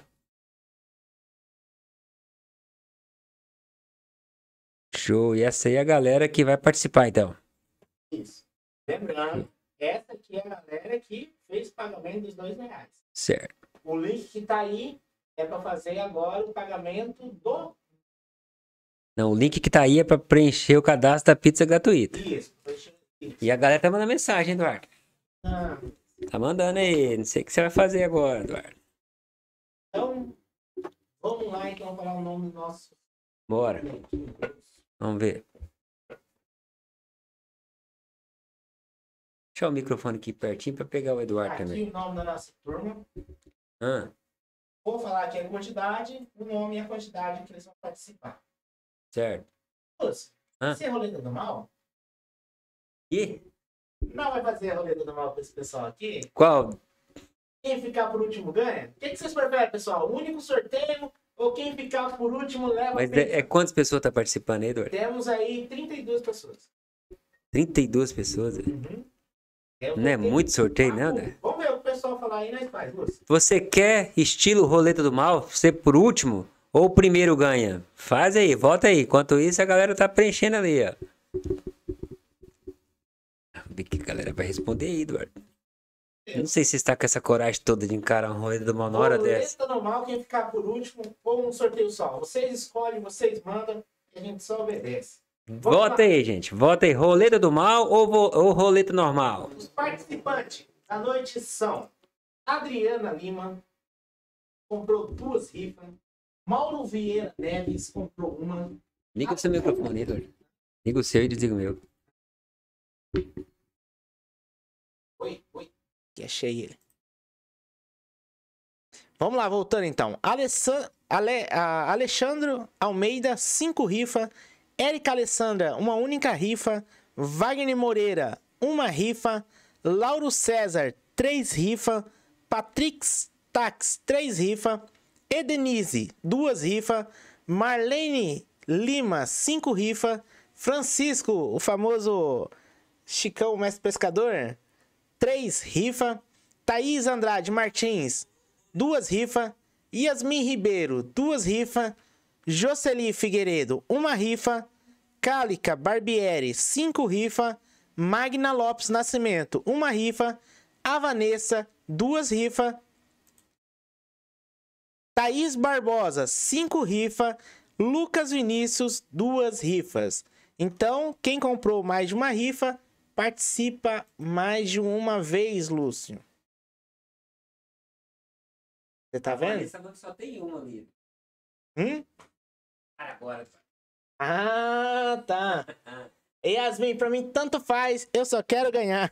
Show. E essa aí é a galera que vai participar, então. Isso. Lembrando, essa aqui é a galera que fez o pagamento dos dois reais. Certo. O link que tá aí é para fazer agora o pagamento do... Não, o link que tá aí é pra preencher o cadastro da pizza gratuita. Isso. Isso. E a galera tá mandando mensagem, Eduardo. Ah, Tá mandando aí. Não sei o que você vai fazer agora, Eduardo. então, vamos lá então falar o nome do nosso... Bora. Vamos ver. Deixa o microfone aqui pertinho pra pegar o Eduardo Aqui também. o nome da nossa turma. Ah, Vou falar aqui a quantidade, o nome e a quantidade que eles vão participar. certo. Lúcio, Ah. você é roleta do mal? E Não vai fazer a roleta do mal com esse pessoal aqui? qual? Quem ficar por último ganha? O que, que vocês preferem, pessoal? O único sorteio ou quem ficar por último leva Mas a pizza? é, é quantas pessoas tá participando aí, Eduardo? Temos aí trinta e duas pessoas. trinta e duas pessoas. Uhum. Eu Não é vou ter- muito sorteio, não, Vamos- né? Vamos ver o que o pessoal falar aí, nós faz, Lúcio. Você quer estilo roleta do mal? Ser por último? Ou o primeiro ganha? Faz aí, volta aí. Enquanto isso, a galera tá preenchendo ali, ó. Vamos ver o que a galera vai responder aí, Eduardo. Eu não sei se você está com essa coragem toda de encarar uma roleta do mal na hora dessa. Roleta normal, quem ficar por último, ou um sorteio só. Vocês escolhem, vocês mandam, e a gente só obedece. Vota aí, gente. Vota aí. Roleta do mal ou, vo- ou roleta normal? Os participantes da noite são Adriana Lima, comprou duas rifas. Mauro Vieira Neves comprou uma. Liga o seu microfone, Eduardo. Liga o seu e desliga o meu. Oi, oi. Que achei ele. Vamos lá, voltando então. Alessan... Ale... a- Alexandro Almeida, cinco rifas. Érica Alessandra, uma única rifa. Wagner Moreira, uma rifa. Lauro César, três rifas. Patrick Tax, três rifas. Edenise, duas rifas. Marlene Lima, cinco rifas. Francisco, o famoso Chicão, mestre pescador, três rifas. Thaís Andrade Martins, duas rifas. Yasmin Ribeiro, duas rifas. Jocely Figueiredo, uma rifa. Cálica Barbieri, cinco rifa. Magna Lopes Nascimento, uma rifa. A Vanessa, duas rifas. Thaís Barbosa, cinco rifas. Lucas Vinícius, duas rifas. Então, quem comprou mais de uma rifa, participa mais de uma vez, Lúcio. Você tá vendo? Essa só tem uma ali. Hum? Agora. Ah, tá. Yasmin, pra mim tanto faz, eu só quero ganhar.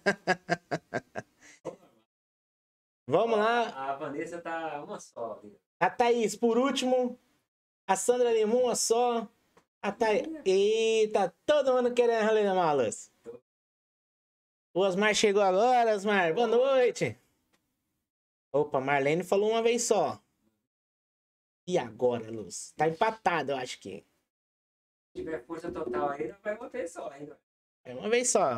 Vamos lá. A Vanessa tá uma só. Viu? A Thaís, por último. A Sandra Lima, uma só. A Thaís. Eita, todo mundo querendo rolê na malas. O Osmar chegou agora, Osmar. Boa noite. Opa, Marlene falou uma vez só. E agora, Luz? Tá empatado, eu acho que. Se tiver força total aí, não vai uma vez só ainda. É uma vez só.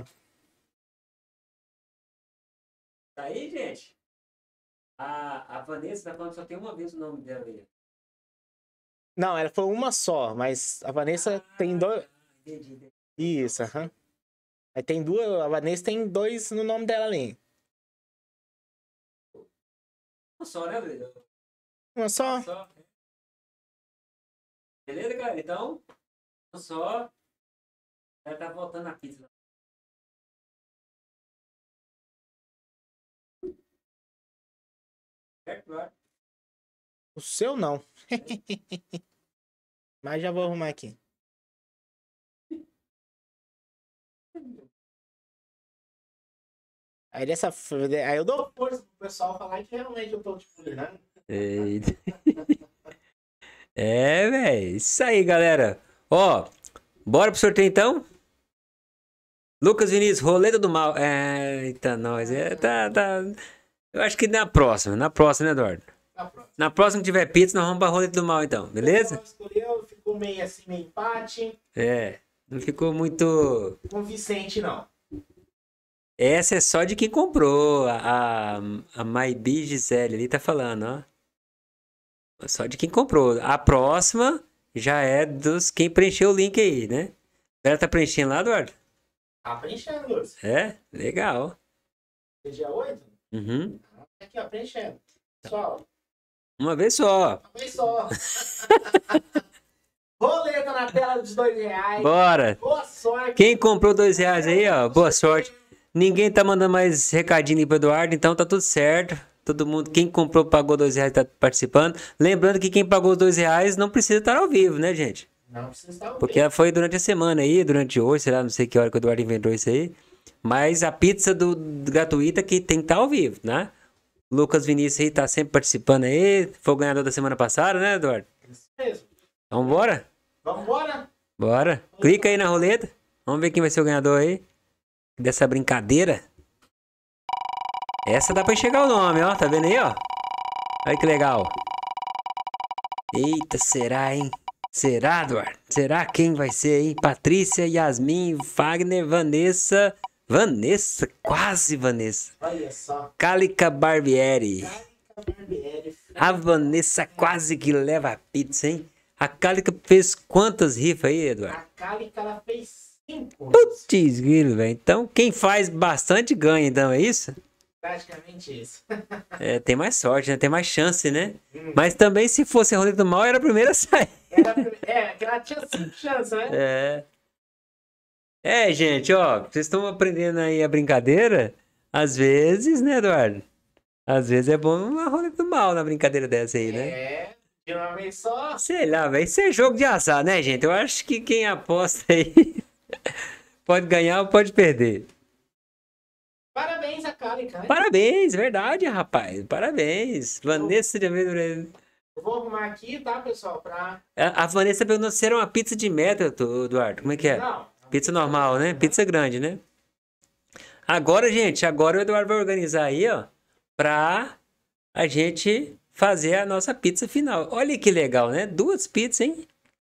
Tá aí, gente? A, a Vanessa tá falando que só tem uma vez o nome dela aí. Não, ela foi uma só, mas a Vanessa Ah, tem dois. Entendi, entendi. Isso, aham. Aí tem duas. A Vanessa tem dois no nome dela ali. Uma só, né, Luiz? Uma só? Uma só. Beleza, cara? Então, uma só. Ela tá voltando a pizza. Certo, claro. O seu não. Mas já vou arrumar aqui. Aí dessa. Aí eu dou força pro pessoal falar que realmente eu tô tipo, né? Eita. É, velho. Isso aí, galera. Ó, bora pro sorteio então? Lucas Vinícius, roleta do mal. É, eita, nós. É, tá, tá. Eu acho que na próxima, na próxima, né, Eduardo? Na próxima. Na próxima que tiver pizza, nós vamos pra roleta do mal então, beleza? Escolheu, ficou meio assim, meio empate. É, não ficou muito. Convincente, não. Essa é só de quem comprou. A, a, a Maybi Gisele ali tá falando, ó. Só de quem comprou. A próxima já é dos quem preencheu o link aí, né? Ela tá preenchendo lá, Eduardo? Tá preenchendo, Lúcio. É? Legal. Dia oito? Uhum. Aqui, ó, preenchendo. Pessoal, Uma vez só. uma vez só. Roleta na tela dos dois reais. Bora. Boa sorte. Quem comprou dois reais aí, ó, boa sorte. Ninguém tá mandando mais recadinho aí pro Eduardo, então tá tudo certo. Todo mundo, quem comprou, pagou dois reais, tá participando. Lembrando que quem pagou os dois reais não precisa estar ao vivo, né, gente? Não precisa estar ao Porque foi durante a semana aí, durante hoje, sei lá, não sei que hora que o Eduardo inventou isso aí. Mas a pizza do, do gratuita que tem que estar ao vivo, né? Lucas Vinícius aí tá sempre participando aí. Foi o ganhador da semana passada, né, Eduardo? Isso mesmo. Então bora? Vamos embora? Bora. Clica aí na roleta. Vamos ver quem vai ser o ganhador aí. Dessa brincadeira. Essa dá pra enxergar o nome, ó. Tá vendo aí, ó? Olha que legal. Eita, será, hein? Será, Eduardo? Será quem vai ser aí? Patrícia, Yasmin, Wagner, Vanessa... Vanessa, quase Vanessa. Olha só. Cálica Barbieri. Cálica Barbieri. A Vanessa quase que leva a pizza, hein? A Cálica fez quantas rifas aí, Eduardo? A Cálica, ela fez cinco. Putz, grilo, velho. Então, quem faz bastante ganha, então, é isso? Praticamente isso. É, tem mais sorte, né? Tem mais chance, né? Mas também, se fosse a roleta do mal, era a primeira a sair. Era, a prime- é, que ela tinha cinco chances, né? É. É, gente, ó, vocês estão aprendendo aí a brincadeira? Às vezes, né, Eduardo? Às vezes é bom uma roleta do mal na brincadeira dessa aí, né? É, de uma vez só. Sei lá, velho. Isso é jogo de azar, né, gente? Eu acho que quem aposta aí pode ganhar ou pode perder. Parabéns a Cálica, né? Parabéns, verdade, rapaz. Parabéns. Vanessa de Almeida. Eu vou arrumar aqui, tá, pessoal? Pra. A a Vanessa perguntou se era uma pizza de metro, Eduardo. Como é que é? Não. Pizza normal, né? Pizza grande, né? Agora, gente, agora o Eduardo vai organizar aí, ó, pra a gente fazer a nossa pizza final. Olha que legal, né? Duas pizzas, hein?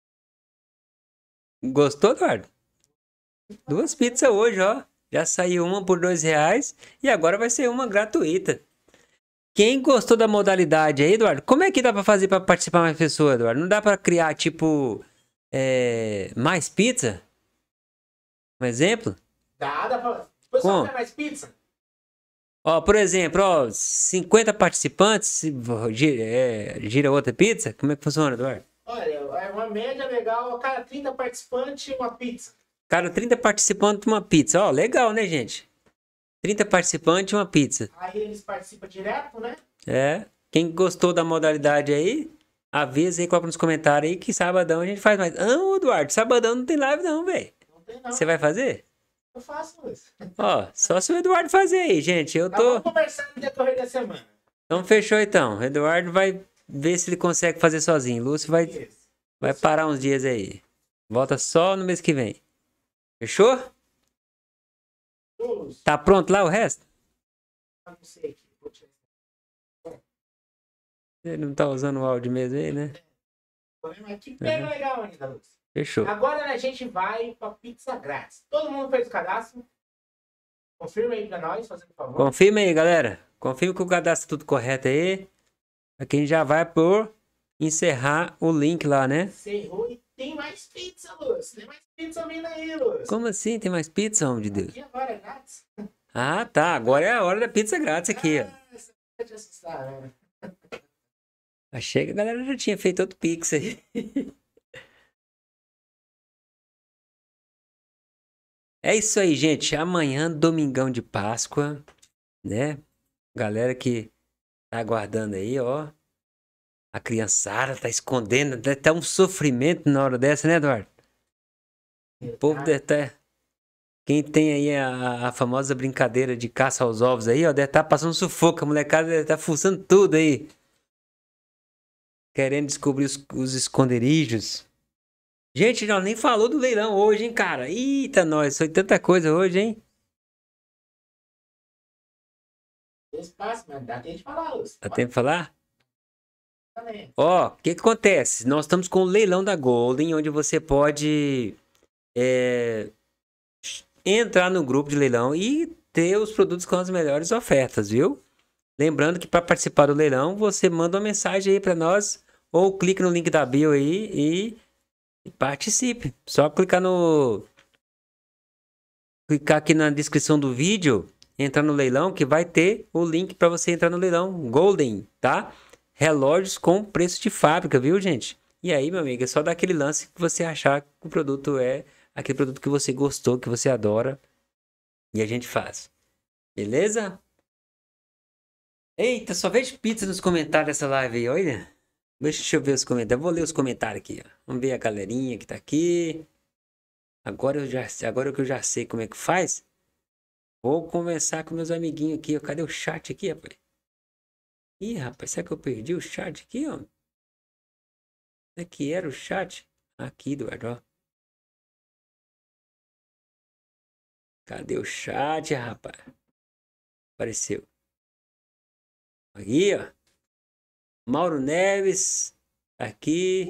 Gostou, Eduardo? Duas pizzas hoje, ó. Já saiu uma por dois reais e agora vai ser uma gratuita. Quem gostou da modalidade aí, Eduardo? Como é que dá pra fazer pra participar mais pessoas, Eduardo? Não dá pra criar, tipo, é, mais pizza? Um exemplo? Dá, dá pra... O pessoal Como? quer mais pizza? Ó, por exemplo, ó, cinquenta participantes, gira, é, gira outra pizza? Como é que funciona, Eduardo? Olha, é uma média legal, a cada trinta participantes, uma pizza. Cara, trinta participantes, uma pizza. Ó, legal, né, gente? trinta participantes, uma pizza. Aí eles participam direto, né? É. Quem gostou da modalidade aí, avisa aí, coloca nos comentários aí que sabadão a gente faz mais. Ah, Eduardo, sabadão não tem live não, velho. Não tem não. Você vai fazer? Eu faço isso. Ó, só se o Eduardo fazer aí, gente. Eu Tá, tô... vamos conversar no decorrer da semana. Então fechou então. O Eduardo vai ver se ele consegue fazer sozinho. Lúcio vai, Isso. vai parar uns dias aí. Volta só no mês que vem. Fechou? Todos. Tá pronto lá o resto? Eu não sei aqui. Vou tirar. Ele não tá usando o áudio mesmo aí, né? Mas que pega legal ainda, Lúcio. Fechou. Agora a gente vai pra pizza grátis. Todo mundo fez o cadastro? Confirma aí pra nós, fazendo um favor. Confirma aí, galera. Confirma que o cadastro tá tudo correto aí. Aqui a gente já vai por encerrar o link lá, né? Encerrou e tem mais pizza, Lúcio. Tem mais pizza vindo aí, Lúcio. Como assim? Tem mais pizza, homem de Deus? Aqui agora é grátis. Ah, tá. Agora é a hora da pizza grátis aqui, ó. Ah, essa vai te assustar, né? Achei que a galera já tinha feito outro pix aí. É isso aí, gente. Amanhã, domingão de Páscoa, né? Galera que tá aguardando aí, ó. A criançada tá escondendo. Deve estar um sofrimento na hora dessa, né, Eduardo? O povo deve estar... Quem tem aí a, a famosa brincadeira de caça aos ovos aí, ó, deve estar passando sufoco. A molecada deve estar fuçando tudo aí. Querendo descobrir os, os esconderijos. Gente, nós nem falou do leilão hoje, hein, cara? Eita, nós, foi tanta coisa hoje, hein? Espaço, mas dá tempo de falar, Lúcio. Dá tempo de falar? Também. Ó, o que que acontece? Nós estamos com o leilão da Golden, onde você pode é, entrar no grupo de leilão e ter os produtos com as melhores ofertas, viu? Lembrando que para participar do leilão, você manda uma mensagem aí para nós ou clique no link da bio aí e, e participe. Só clicar no... Clicar aqui na descrição do vídeo, entrar no leilão, que vai ter o link para você entrar no leilão Golden, tá? Relógios com preço de fábrica, viu, gente? E aí, meu amigo, é só dar aquele lance que você achar que o produto é aquele produto que você gostou, que você adora, e a gente faz. Beleza? Eita, só vejo pizza nos comentários dessa live aí, olha. Deixa eu ver os comentários. Vou ler os comentários aqui, ó. Vamos ver a galerinha que tá aqui. Agora eu já agora que eu já sei como é que faz. Vou conversar com meus amiguinhos aqui, ó. Cadê o chat aqui, rapaz? Ih, rapaz, será que eu perdi o chat aqui, ó? Onde é que era o chat? Aqui, Eduardo, ó. Cadê o chat, rapaz? Apareceu. Aqui, ó. Mauro Neves. Aqui.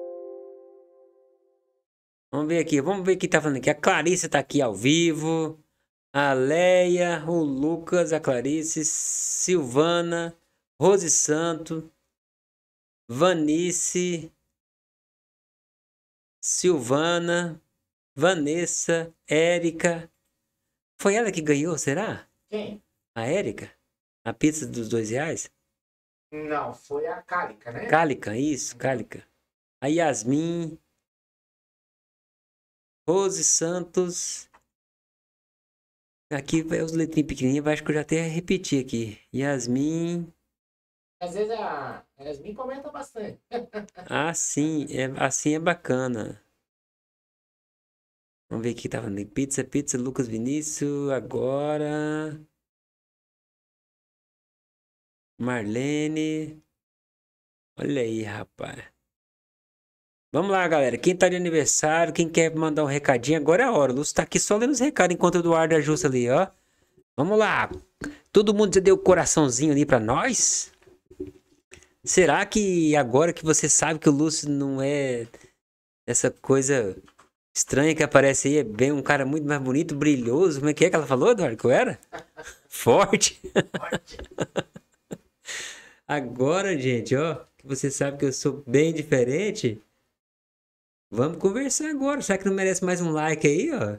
Vamos ver aqui. Vamos ver quem tá falando aqui. A Clarice tá aqui ao vivo. A Leia, o Lucas, a Clarice, Silvana, Rose Santo, Vanice, Silvana, Vanessa, Érica. Foi ela que ganhou, será? Quem? A Érica? A pizza dos dois reais? Não, foi a Cálica, né? Cálica, isso, Cálica. A Yasmin. Rose Santos. Aqui vai os letrinhos pequenininhos, acho que eu já até repeti aqui. Yasmin. Às vezes a a Yasmin comenta bastante. Ah, sim, é, assim é bacana. Vamos ver aqui, tá falando. Pizza, pizza, Lucas Vinícius, agora. Marlene. Olha aí, rapaz. Vamos lá, galera. Quem tá de aniversário, quem quer mandar um recadinho, agora é a hora. O Lúcio tá aqui só lendo os recados enquanto o Eduardo ajusta ali, ó. Vamos lá. Todo mundo já deu coraçãozinho ali pra nós? Será que agora que você sabe que o Lúcio não é essa coisa estranha que aparece aí, é bem um cara muito mais bonito, brilhoso? Como é que é que ela falou, Eduardo? Que eu era? Forte. Agora, gente, ó, que você sabe que eu sou bem diferente. Vamos conversar agora. Será que não merece mais um like aí, ó?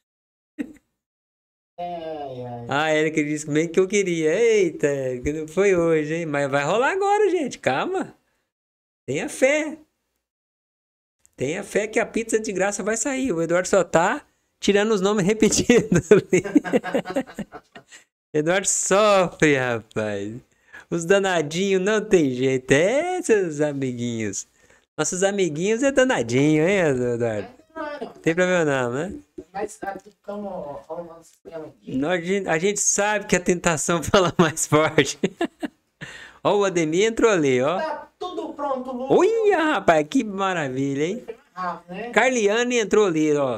Ai, ai. Ah, a Erika disse bem que eu queria. Eita, que não foi hoje, hein? Mas vai rolar agora, gente. Calma. Tenha fé. Tenha fé que a pizza de graça vai sair. O Eduardo só tá tirando os nomes repetidos ali. Eduardo sofre, rapaz. Os danadinhos não tem jeito. É, seus amiguinhos. Nossos amiguinhos é danadinho, hein, Eduardo? Não, não. Não tem problema não, né? Mas aqui como rolando sistema aqui. Nós, a gente- a gente sabe que a tentação fala mais forte. Ó, o Ademir entrou ali, ó. Tá tudo pronto, Lucas. Olha, rapaz, que maravilha, hein? Foi mais rápido, né? Carliane entrou ali, ó.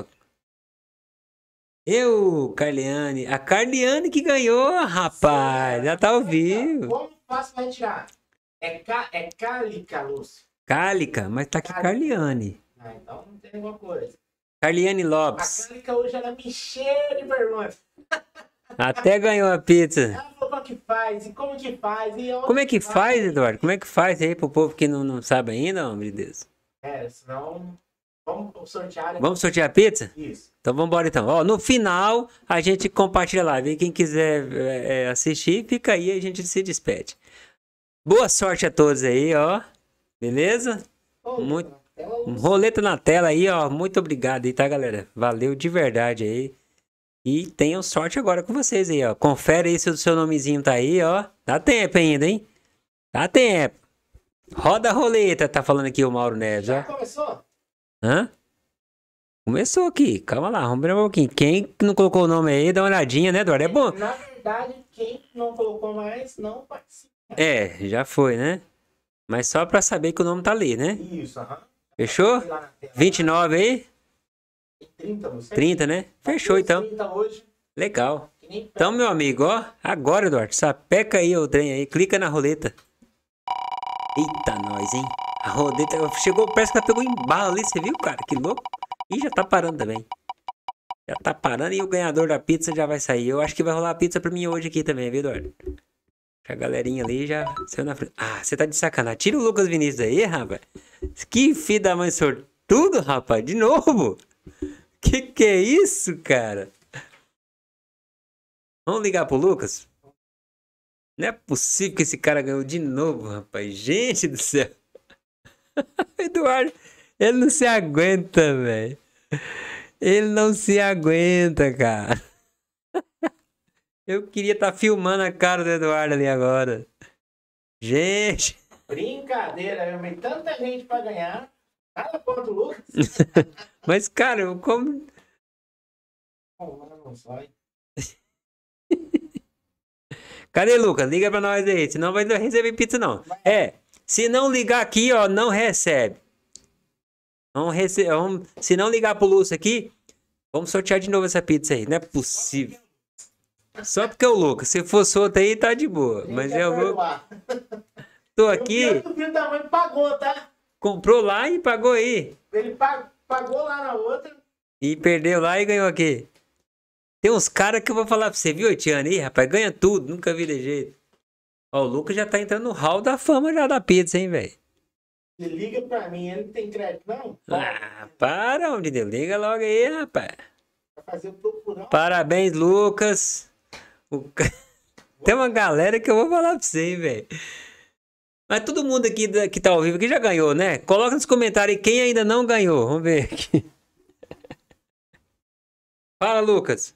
Eu, Carliane. A Carliane que ganhou, rapaz. Já tá ao vivo. Como faço pra retirar? É, ca... é cálica, Lúcio. Cálica, mas tá aqui Carliane. Ah, então não tem alguma coisa. Carliane A Lopes. cálica hoje ela me cheia de perguntas. Até ganhou a pizza. Ela falou como que faz, e como que faz, e onde Como é que faz, Eduardo? Como é que faz aí pro povo que não, não sabe ainda, homem de Deus? É, senão vamos sortear. né? Vamos sortear a pizza? Isso. Então vamos embora então. Ó, no final a gente compartilha lá. Vem quem quiser é, é, assistir, fica aí e a gente se despede. Boa sorte a todos aí, ó. Beleza? Ô, Muito- ela Um usa- roleta na tela aí, ó. Muito obrigado aí, tá, galera? Valeu de verdade aí. E tenham sorte agora com vocês aí, ó. Confere aí se o seu nomezinho tá aí, ó. Dá tempo ainda, hein? Dá tempo. Roda a roleta, tá falando aqui o Mauro Neves, Já ó. começou? Hã? Começou aqui. Calma lá, vamos ver um pouquinho. Quem não colocou o nome aí, dá uma olhadinha, né, Eduardo? É bom. Na verdade, quem não colocou mais não participa. É, já foi, né? Mas só pra saber que o nome tá ali, né? Isso, aham. Fechou? Foi lá na tela. vinte e nove aí? trinta, você. trinta, né? Fechou então. trinta hoje, Legal. que nem Então, meu amigo, ó. Agora, Eduardo, sapeca aí o trem aí. Clica na roleta. Eita, nós, hein? A roleta chegou, parece que ela pegou embalo ali. Você viu, cara? Que louco. E já tá parando também. Já tá parando e o ganhador da pizza já vai sair. Eu acho que vai rolar a pizza pra mim hoje aqui também, viu, Eduardo? A galerinha ali já saiu na frente. Ah, você tá de sacanagem. Tira o Lucas Vinícius aí, rapaz. Que filho da mãe sortudo, rapaz. De novo. Que que é isso, cara? Vamos ligar pro Lucas? Não é possível que esse cara ganhou de novo, rapaz. Gente do céu. Eduardo, ele não se aguenta, velho. Ele não se aguenta, cara. Eu queria estar filmando a cara do Eduardo ali agora. Gente. brincadeira, eu vi tanta gente pra ganhar. Nada contra o Lucas. Mas, cara, eu como... Não, não sai. Cadê, Lucas? Liga pra nós aí. Senão vai não receber pizza, não. É, se não ligar aqui, ó, não recebe. Vamos rece... vamos... Se não ligar pro Lúcio aqui, vamos sortear de novo essa pizza aí. Não é possível. Só porque é o Lucas. Se fosse outro aí, tá de boa. Mas é o Lucas. Tô aqui, O filho da mãe pagou, tá? comprou lá e pagou aí. Ele pa- pagou lá na outra. E perdeu lá e ganhou aqui. Tem uns caras que eu vou falar pra você, viu, Etiane? Ih, rapaz, ganha tudo, nunca vi de jeito. Ó, o Lucas já tá entrando no hall da fama já da pizza, hein, velho? Ele liga pra mim, ele não tem crédito, não? Ah, para, onde deu? Liga logo aí, rapaz. Pra fazer o procurão. Parabéns, Lucas. O ca- Tem uma galera que eu vou falar pra você, hein, velho. Mas todo mundo aqui da- que tá ao vivo aqui já ganhou, né? Coloca nos comentários aí quem ainda não ganhou. Vamos ver aqui. Fala, Lucas.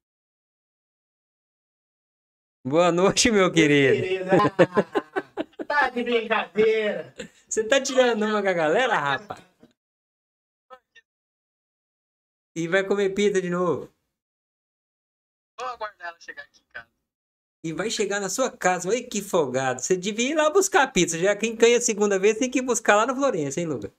Boa noite, meu querido. Querida. Ah, tá de brincadeira. Você tá tirando uma com a galera, rapaz? E vai comer pizza de novo. Vou aguardar ela chegar aqui em casa. E vai chegar na sua casa. Olha que folgado. Você devia ir lá buscar a pizza. Já quem ganha a segunda vez tem que ir buscar lá no Florença, hein, Lucas?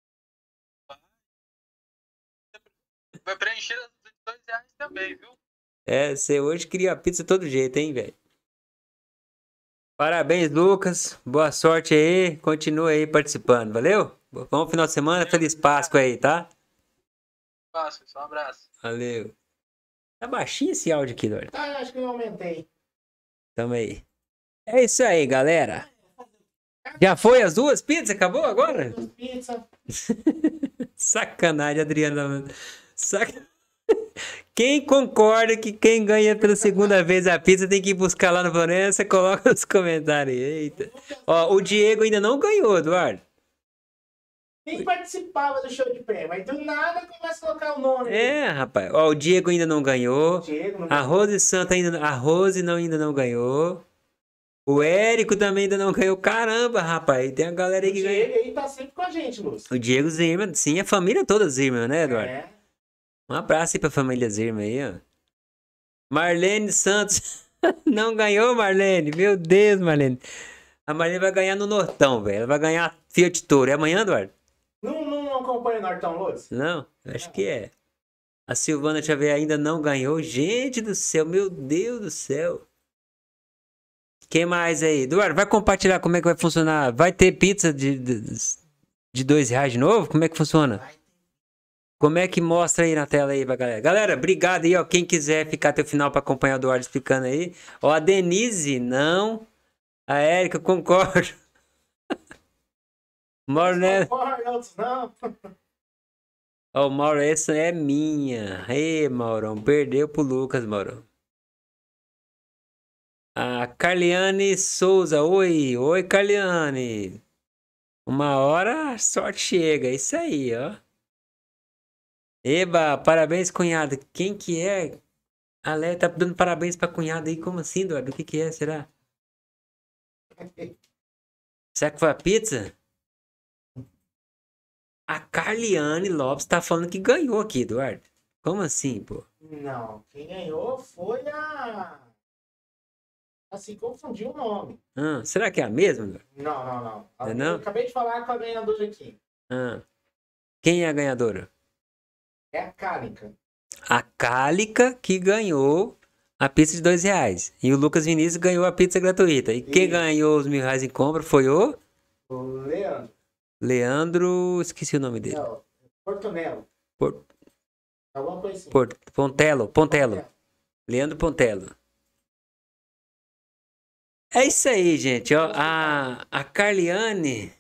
Vai preencher os dois reais também, viu? É, você hoje queria a pizza de todo jeito, hein, velho? Parabéns, Lucas. Boa sorte aí. Continua aí participando, valeu? Bom final de semana. Feliz Páscoa aí, tá? Fácil, só um abraço. Valeu. Tá baixinho esse áudio aqui, Dora. Ah, acho que eu aumentei. Tamo aí. É isso aí, galera. Já foi as duas pizzas? Acabou agora? Pizza. Sacanagem, Adriana. Sac... Quem concorda que quem ganha pela segunda vez a pizza tem que ir buscar lá no Florença, coloca nos comentários. Eita. Ó, o Diego ainda não ganhou, Eduardo. Nem participava do show de pé, mas do nada começa a colocar o nome. É, rapaz. Ó, o Diego ainda não ganhou. Diego não A Rose Santa ainda, a Rose não, ainda não ganhou. O Érico também ainda não ganhou. Caramba, rapaz. Tem a galera aí O que ganha. Diego aí tá sempre com a gente, Lúcio. O Diego Zimmer, sim, a família toda Zimmer, né, Eduardo? É. Um abraço aí pra família Zimmer aí, ó. Marlene Santos. Não ganhou, Marlene. Meu Deus, Marlene. A Marlene vai ganhar no Nortão, velho. Ela vai ganhar Fiat Toro. É amanhã, Eduardo? Não, não, não acompanha o Nortão, Lúcio? Não, acho que é. A Silvana Xavier ainda não ganhou. Gente do céu, meu Deus do céu. Quem mais aí? Eduardo, vai compartilhar como é que vai funcionar? Vai ter pizza de, de, de dois reais de novo? Como é que funciona? Como é que mostra aí na tela aí pra galera? Galera, obrigado aí, ó. Quem quiser ficar até o final pra acompanhar o Eduardo explicando aí. Ó, a Denise, não. A Érica, concordo. Mauro, né? Concorda, outros não. Ó, o Mauro, essa é minha. Ê, Maurão, perdeu pro Lucas, Maurão. A Carliane Souza, oi, oi, Carliane. Uma hora a sorte chega, é isso aí, ó. Eba, parabéns, cunhada. Quem que é? A Léa tá dando parabéns pra cunhada aí, como assim, Eduardo? O que que é, será? Será que foi a pizza? A Carliane Lopes tá falando que ganhou aqui, Eduardo. Como assim, pô? Não, quem ganhou foi a... Assim, confundiu o nome. Ah, será que é a mesma, Eduardo? Não, não, não. É Eu não? acabei de falar com a ganhadora aqui. Ah. Quem é a ganhadora? É a Cálica. A Cálica que ganhou a pizza de dois reais. E o Lucas Vinícius ganhou a pizza gratuita. E quem Isso. ganhou os mil reais em compra foi o O Leandro. Leandro... Esqueci o nome dele. Não, Portonello. Por- Alguma coisa assim. Por- Pontello, Pontello. Leandro Pontello. É isso aí, gente. Ó, a, a Carliane...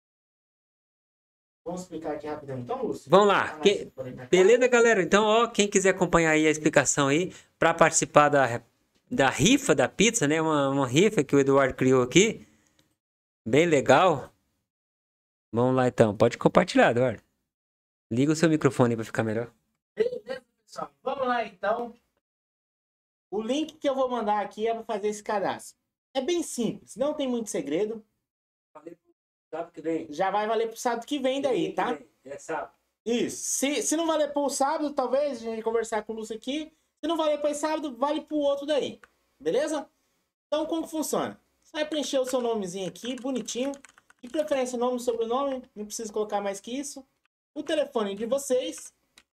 Vamos explicar aqui rapidão então, Lúcio? Vamos lá. Ah, Quem- mas por aí pra cá. Beleza, galera? Então, ó, quem quiser acompanhar aí a explicação aí, para participar da, da rifa da pizza, né? Uma, uma rifa que o Eduardo criou aqui. Bem legal. Vamos lá, então. Pode compartilhar, Eduardo. Liga o seu microfone para ficar melhor. Beleza, pessoal. Vamos lá, então. O link que eu vou mandar aqui é para fazer esse cadastro. É bem simples, não tem muito segredo. Sábado que vem. Já vai valer pro sábado que vem daí, tá? É sábado. Isso. Se, se não valer pro sábado, talvez, a gente conversar com o Lúcio aqui. Se não valer para esse sábado, vale pro outro daí. Beleza? Então, como que funciona? Você vai preencher o seu nomezinho aqui, bonitinho. De preferência, nome e sobrenome. Não precisa colocar mais que isso. O telefone de vocês.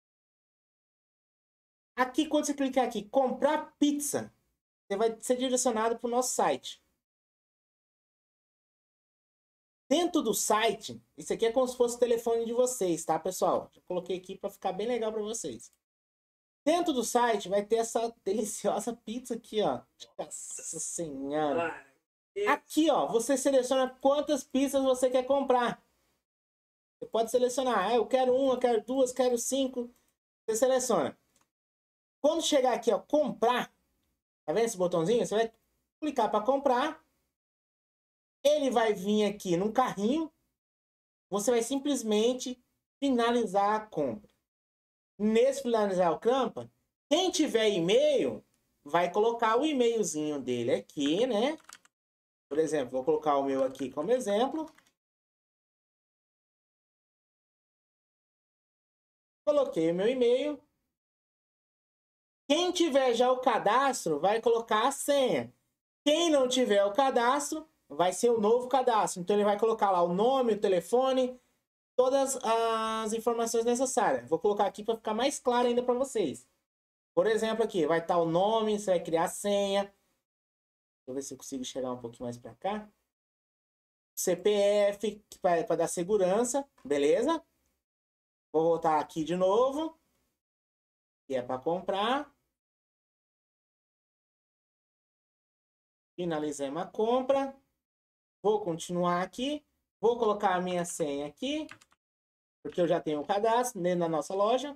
Aqui, quando você clicar aqui, comprar pizza, você vai ser direcionado para o nosso site. Dentro do site, isso aqui é como se fosse o telefone de vocês, tá, pessoal? Já coloquei aqui para ficar bem legal para vocês. Dentro do site vai ter essa deliciosa pizza aqui, ó. Nossa Senhora. Aqui, ó, você seleciona quantas pizzas você quer comprar. Você pode selecionar, ah, eu quero uma, eu quero duas, eu quero cinco. Você seleciona. Quando chegar aqui, ó, comprar, tá vendo esse botãozinho? Você vai clicar para comprar. Ele vai vir aqui num carrinho. Você vai simplesmente finalizar a compra. Nesse finalizar a compra, quem tiver e-mail, vai colocar o e-mailzinho dele aqui, né? Por exemplo, vou colocar o meu aqui como exemplo. Coloquei o meu e-mail. Quem tiver já o cadastro, vai colocar a senha. Quem não tiver o cadastro, vai ser o novo cadastro. Então, ele vai colocar lá o nome, o telefone, todas as informações necessárias. Vou colocar aqui para ficar mais claro ainda para vocês. Por exemplo, aqui vai estar o nome, você vai criar a senha. Deixa eu ver se eu consigo chegar um pouquinho mais para cá. C P F, para dar segurança, beleza? Vou voltar aqui de novo. Que é para comprar. Finalizamos a compra. Vou continuar aqui. Vou colocar a minha senha aqui. porque eu já tenho o cadastro dentro da nossa loja.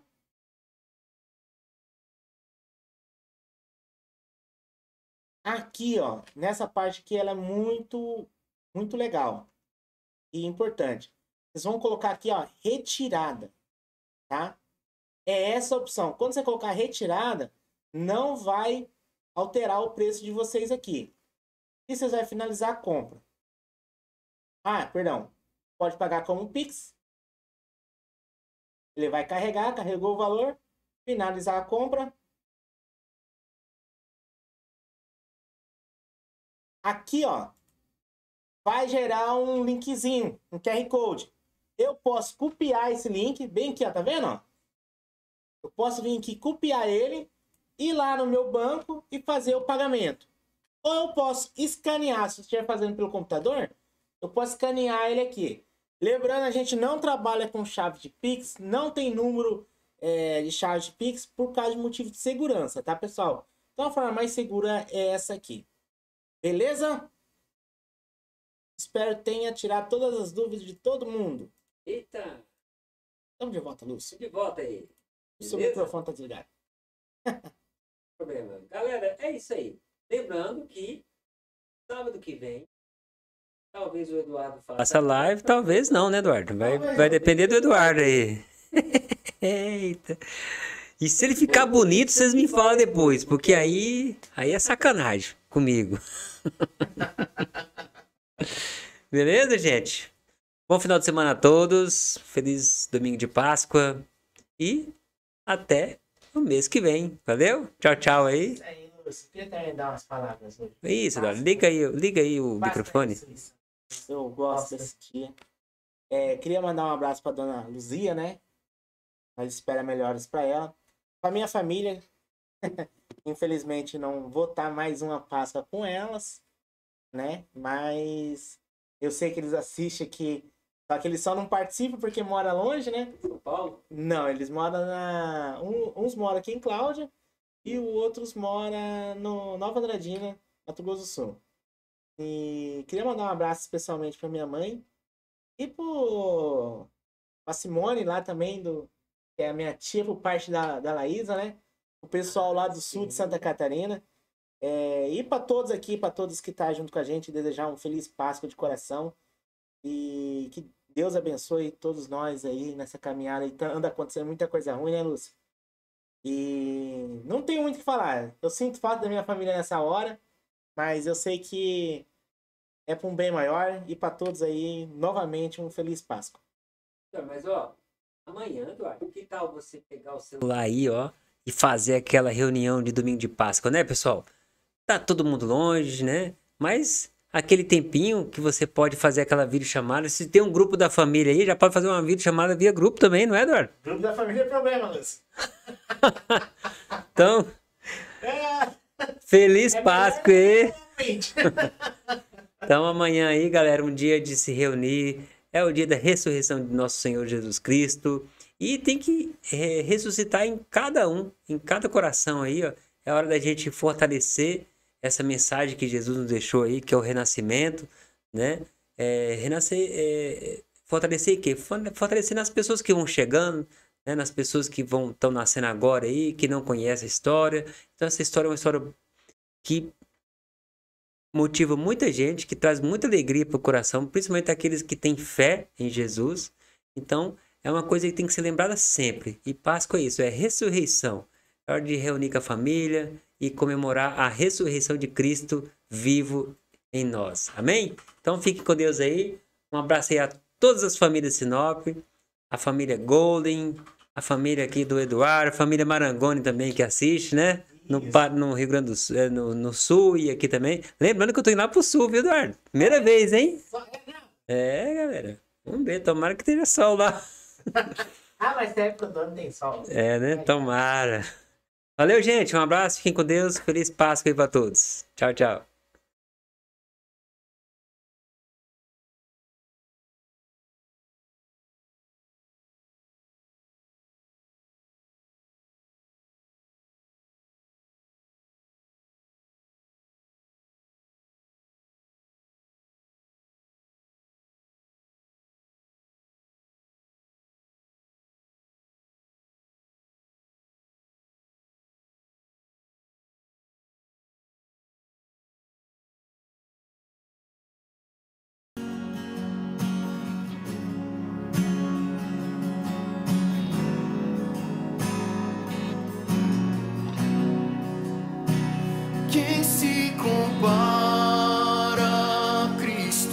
Aqui, ó, nessa parte aqui, ela é muito, muito legal e importante. Vocês vão colocar aqui, ó, retirada, tá? É essa a opção. Quando você colocar retirada, não vai alterar o preço de vocês aqui. E vocês vão finalizar a compra. Ah, perdão. Pode pagar como Pix. Ele vai carregar, carregou o valor, finalizar a compra. Aqui, ó, vai gerar um linkzinho, um Q R Code. Eu posso copiar esse link, bem aqui, ó, tá vendo? Ó? Eu posso vir aqui, copiar ele, ir lá no meu banco e fazer o pagamento. Ou eu posso escanear, se estiver fazendo pelo computador, eu posso escanear ele aqui. Lembrando, a gente não trabalha com chave de Pix, não tem número é, de chave de Pix por causa de motivo de segurança, tá, pessoal? Então a forma mais segura é essa aqui. Beleza? Espero que tenha tirado todas as dúvidas de todo mundo. Eita! Estamos de volta, Lúcio. De volta aí. O seu microfone tá desligado. Problema. Galera, é isso aí. Lembrando que sábado que vem, talvez o Eduardo faça live, talvez não, né, Eduardo? Vai, vai depender do Eduardo aí. Eita! E se ele ficar bonito, vocês me falam depois, porque aí, aí é sacanagem comigo. Beleza, gente? Bom final de semana a todos. Feliz domingo de Páscoa. E até o mês que vem. Valeu? Tchau, tchau aí. Isso aí, Lúcio. Queria também dar umas palavras hoje. Isso, Eduardo. Liga aí, liga aí o Basta microfone. isso. Eu gosto desse dia. É, queria mandar um abraço para dona Luzia, né? Mas espera melhores para ela. Para minha família. Infelizmente não vou estar mais uma Páscoa com elas, né? Mas eu sei que eles assistem aqui. Só que eles só não participam porque moram longe, né? São Paulo? Não, eles moram na... Um, uns moram aqui em Cláudia e os outros moram no Nova Andradina, Mato Grosso do Sul. E queria mandar um abraço especialmente para minha mãe e pro... a Simone lá também, do... que é a minha tia por parte da, da Laísa, né? O pessoal lá do sul de Santa Catarina. É... E para todos aqui, para todos que estão junto com a gente, desejar um feliz Páscoa de coração. E que Deus abençoe todos nós aí nessa caminhada. E anda acontecendo muita coisa ruim, né, Lúcia? E não tenho muito o que falar. Eu sinto falta da minha família nessa hora, mas eu sei que é para um bem maior. E para todos aí, novamente, um feliz Páscoa. Mas, ó, amanhã, Eduardo, que tal você pegar o celular aí, ó, e fazer aquela reunião de domingo de Páscoa, né, pessoal? Tá todo mundo longe, né? Mas aquele tempinho que você pode fazer aquela videochamada. Se tem um grupo da família aí, já pode fazer uma videochamada via grupo também, não é, Eduardo? Grupo da família é problema, Lúcio. Então, É, feliz é Páscoa aí. realmente. Então, amanhã aí, galera, um dia de se reunir. É o dia da ressurreição de nosso Senhor Jesus Cristo. E tem que é, ressuscitar em cada um, em cada coração aí, ó. É hora da gente fortalecer essa mensagem que Jesus nos deixou aí, que é o renascimento, né? É, renascer, é, fortalecer o quê? Fortalecer nas pessoas que vão chegando, né? Nas pessoas que vão estão nascendo agora aí, que não conhecem a história. Então essa história é uma história que motiva muita gente, que traz muita alegria para o coração, principalmente aqueles que têm fé em Jesus. Então é uma coisa que tem que ser lembrada sempre. E Páscoa é isso, é ressurreição. É hora de reunir com a família e comemorar a ressurreição de Cristo vivo em nós. Amém? Então fique com Deus aí. Um abraço aí a todas as famílias de Sinop, a família Golden, a família aqui do Eduardo, a família Marangoni também que assiste, né? No, no Rio Grande do Sul, no, no Sul e aqui também. Lembrando que eu tô indo lá pro Sul, viu, Eduardo? Primeira vez, hein? É, galera. Vamos ver, tomara que tenha sol lá. Ah, mas tem época do ano tem sol. É, né? Tomara. Valeu, gente. Um abraço. Fiquem com Deus. Feliz Páscoa aí pra todos. Tchau, tchau. Quem se compara a Cristo,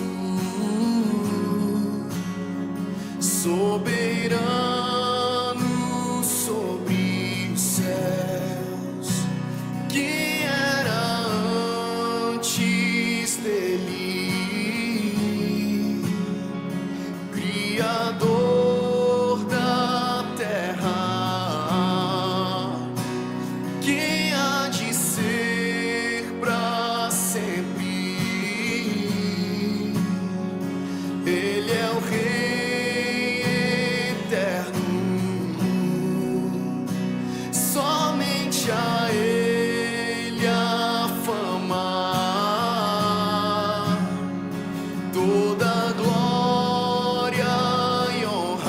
soberano sobre os céus, que era antes dele, Criador da terra, que há de ser pra sempre. Ele é o Rei eterno, somente a Ele a fama, toda a glória e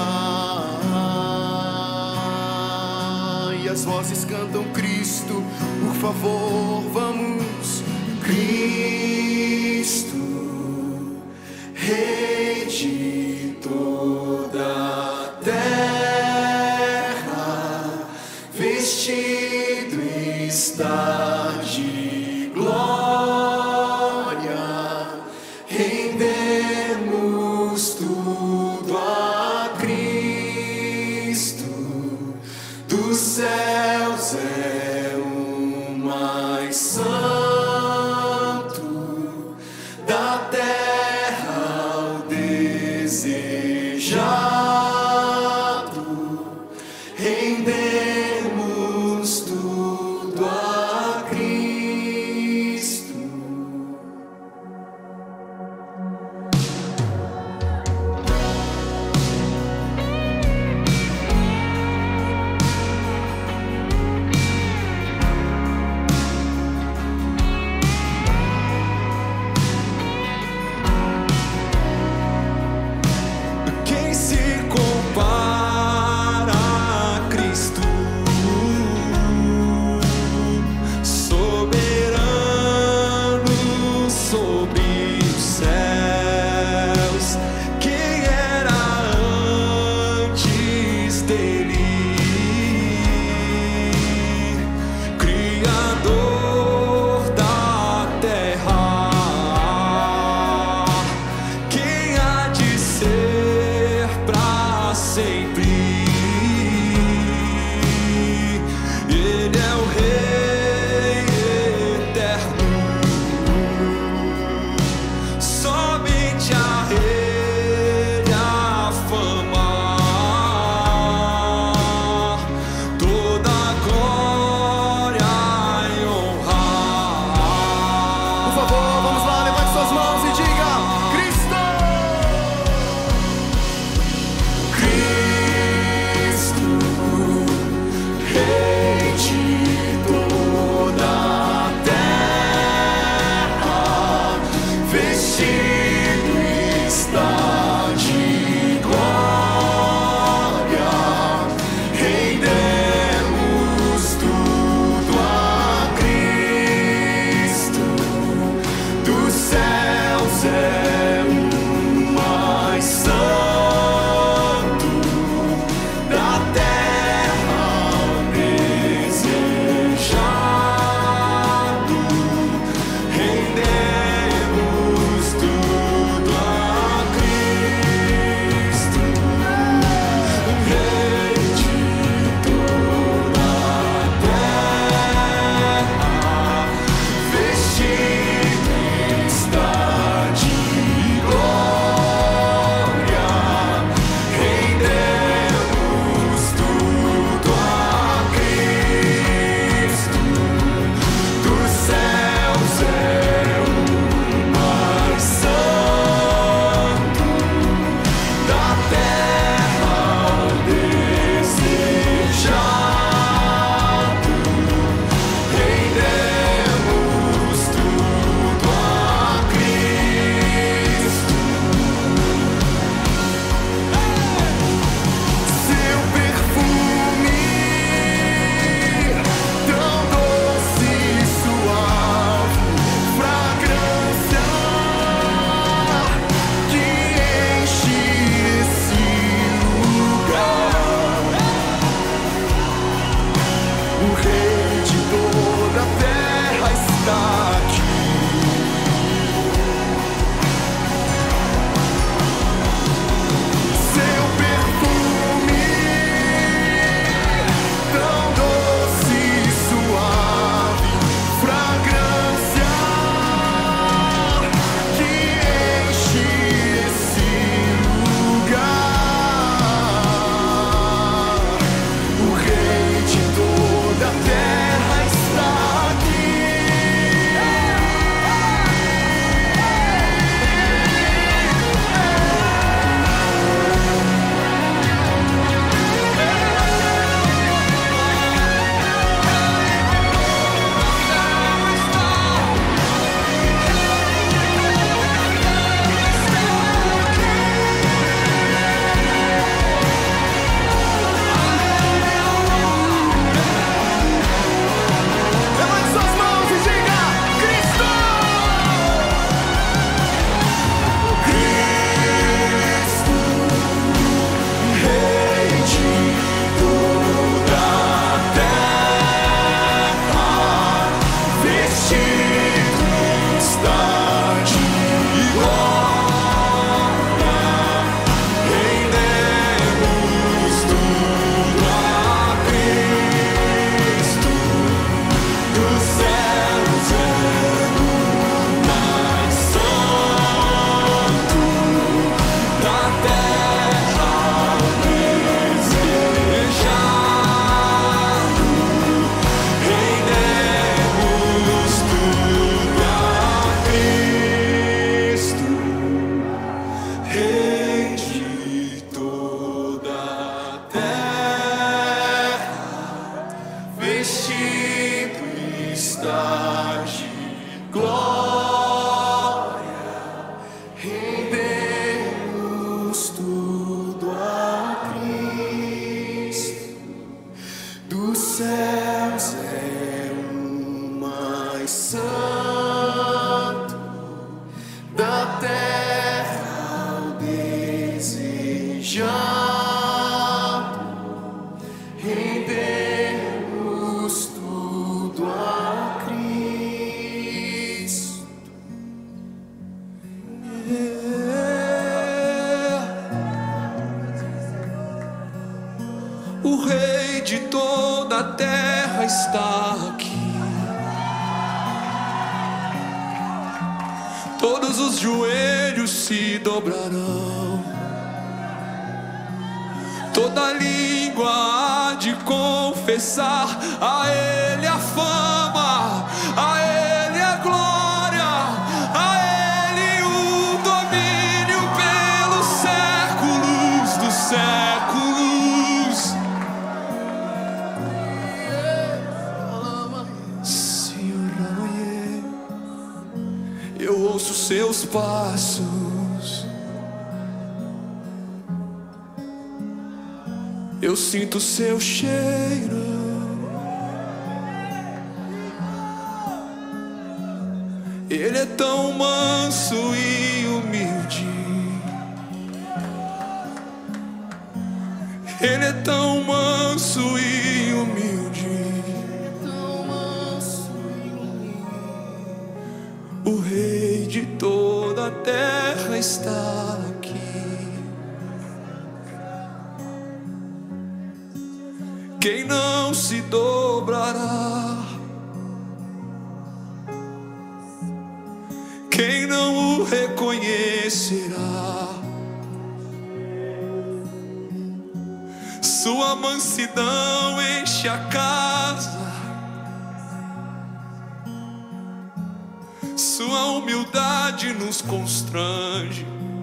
honra. E as vozes cantam Cristo, por favor, vamos. Cristo, Rei de toda a terra, vestido está de glória, rendemos tudo a Cristo, dos céus é o mais santo, da terra o desejado, rendemos tudo a Cristo. majestade, glória, rendemos tudo a Cristo. Dos céus é o mais santo, da terra o desejado. Rendemos tudo a Cristo. O Rei de toda a terra está aqui. Todos os joelhos se dobrarão, toda língua há de confessar a Ele a fama, a Ele a glória, a Ele o domínio pelos séculos dos séculos. Eu ouço seus passos, eu sinto seu cheiro. Ele é tão manso e humilde, Ele é tão manso e humilde. O Rei de toda a terra está aqui. Quem não se dobrará, quem não o reconhecerá. Sua mansidão enche a casa, sua humildade nos constrange.